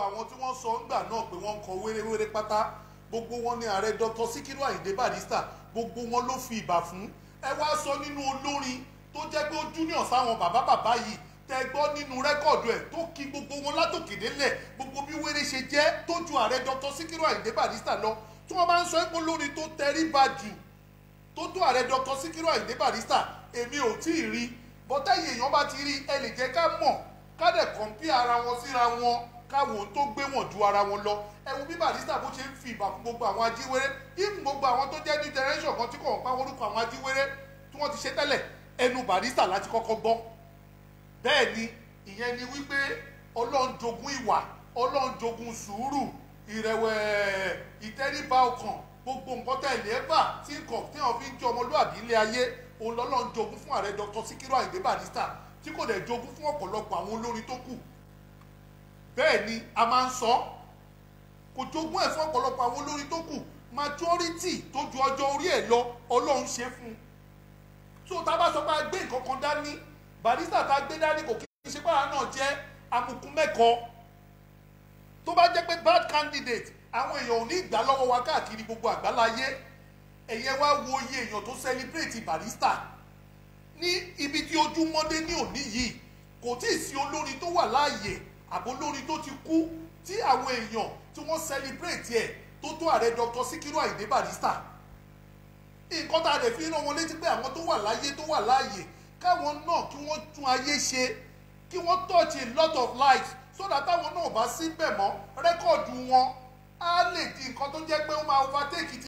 [SPEAKER 1] àwọn tí wọ́n sọ ńgbà náà pé wọ́n ń kọ wérewére pátá gbogbo wọn ní ààrẹ Dr. Sikiru Ayinde Barrister gbogbo wọn ló fi ìbà fún. ẹ wá sọ nínú olórin tó jẹ́ pé ó junior sáwọn bàbá bàbá yìí tẹ gbọ́ nínú rẹ́kọ̀dù ẹ̀ tó kí gbogbo wọn látòkè délẹ̀ gbogbo bí wéré ṣe jẹ́ tó ju ààrẹ Dr. Sikiru Ayinde Barrister lọ tí wọ́n bá ń sọ pé olórin tó tẹríba jù tó tó ààrẹ Dr. Sikiru Ayinde Barrister èmi ò tí ì rí bọ́tẹ́yì èèyàn bá ti rí ẹ lè jẹ́ ká mọ̀ ká dẹ̀ kọ̀ǹpì ara wọn síra wọn káwọn tó gbé wọn ju ara wọn lọ ẹ wo bí Barrister bó ṣe ń fi ìbà fún gbogbo àwọn ajíwéré even gbogbo àwọn tó jẹ́ ní generation kan tí kò wọ́n pa orúkọ àwọn ajíwéré tí wọ́n ti ṣe tẹ́lẹ̀ ẹnu Barrister láti kọ́kọ́ gbọ́ bẹ́ẹ̀ ni ìyẹn ni wípé Ọlọ́run jogún ìwà Ọlọ́run jogún sùúrù ìrẹ̀wẹ̀ ìtẹríba ọkàn gbogbo nǹkan tẹ̀lé bà tí nǹkan tí wọ́n fi ń jẹ́ ọmọlúwàbí ilé ayé òun lọ́lọ́run jogún fún ààrẹ Dr. Sikiru Ayinde Barrister tí kò dẹ̀ jogún fún ọ̀pọ̀lọpọ̀ àwọn olórin tó kù bẹ́ẹ̀ ni a máa ń sọ kò jogún ẹ̀ fún ọ̀pọ̀lọpọ̀ àwọn olórin tó kù majority tó ju ọjọ́ orí ẹ̀ lọ Ọlọ́run ṣe fún un tó tá a bá sọ pé a gbé nǹkan kan dání Barrister tá a gbé dání kò kí n ṣe báwa náà jẹ́ amukun mẹ́kọ̀ọ́ tó bá jẹ́ pé bad candidate àwọn èèyàn ò ní ìgbà lọ́wọ́ wa káàkiri gbogbo àgbáláyé ẹ̀yẹ wá wo iye èèyàn tó celebrate Barrister ní ibi tí ojúmọ́dé ní òní yìí kò tí ì sí olórin tó wà láàyè àbò olórin tó ti kú tí àwọn èèyàn tí wọ́n celebrate ẹ̀ tó tó ààrẹ Dr. Sikiru Ayinde Barrister nǹkan tá a lè fi rán wọn létí pé àwọn tó wà láyé tó wà láàyè káwọn náà kí wọ́n tún ayé ṣe kí wọ́n touch a lot of lives so that táwọn náà bá sí bẹ̀ mọ́ rẹ́kọ̀dù wọn á lè di nǹkan tó jẹ́ pé ó máa overtake ti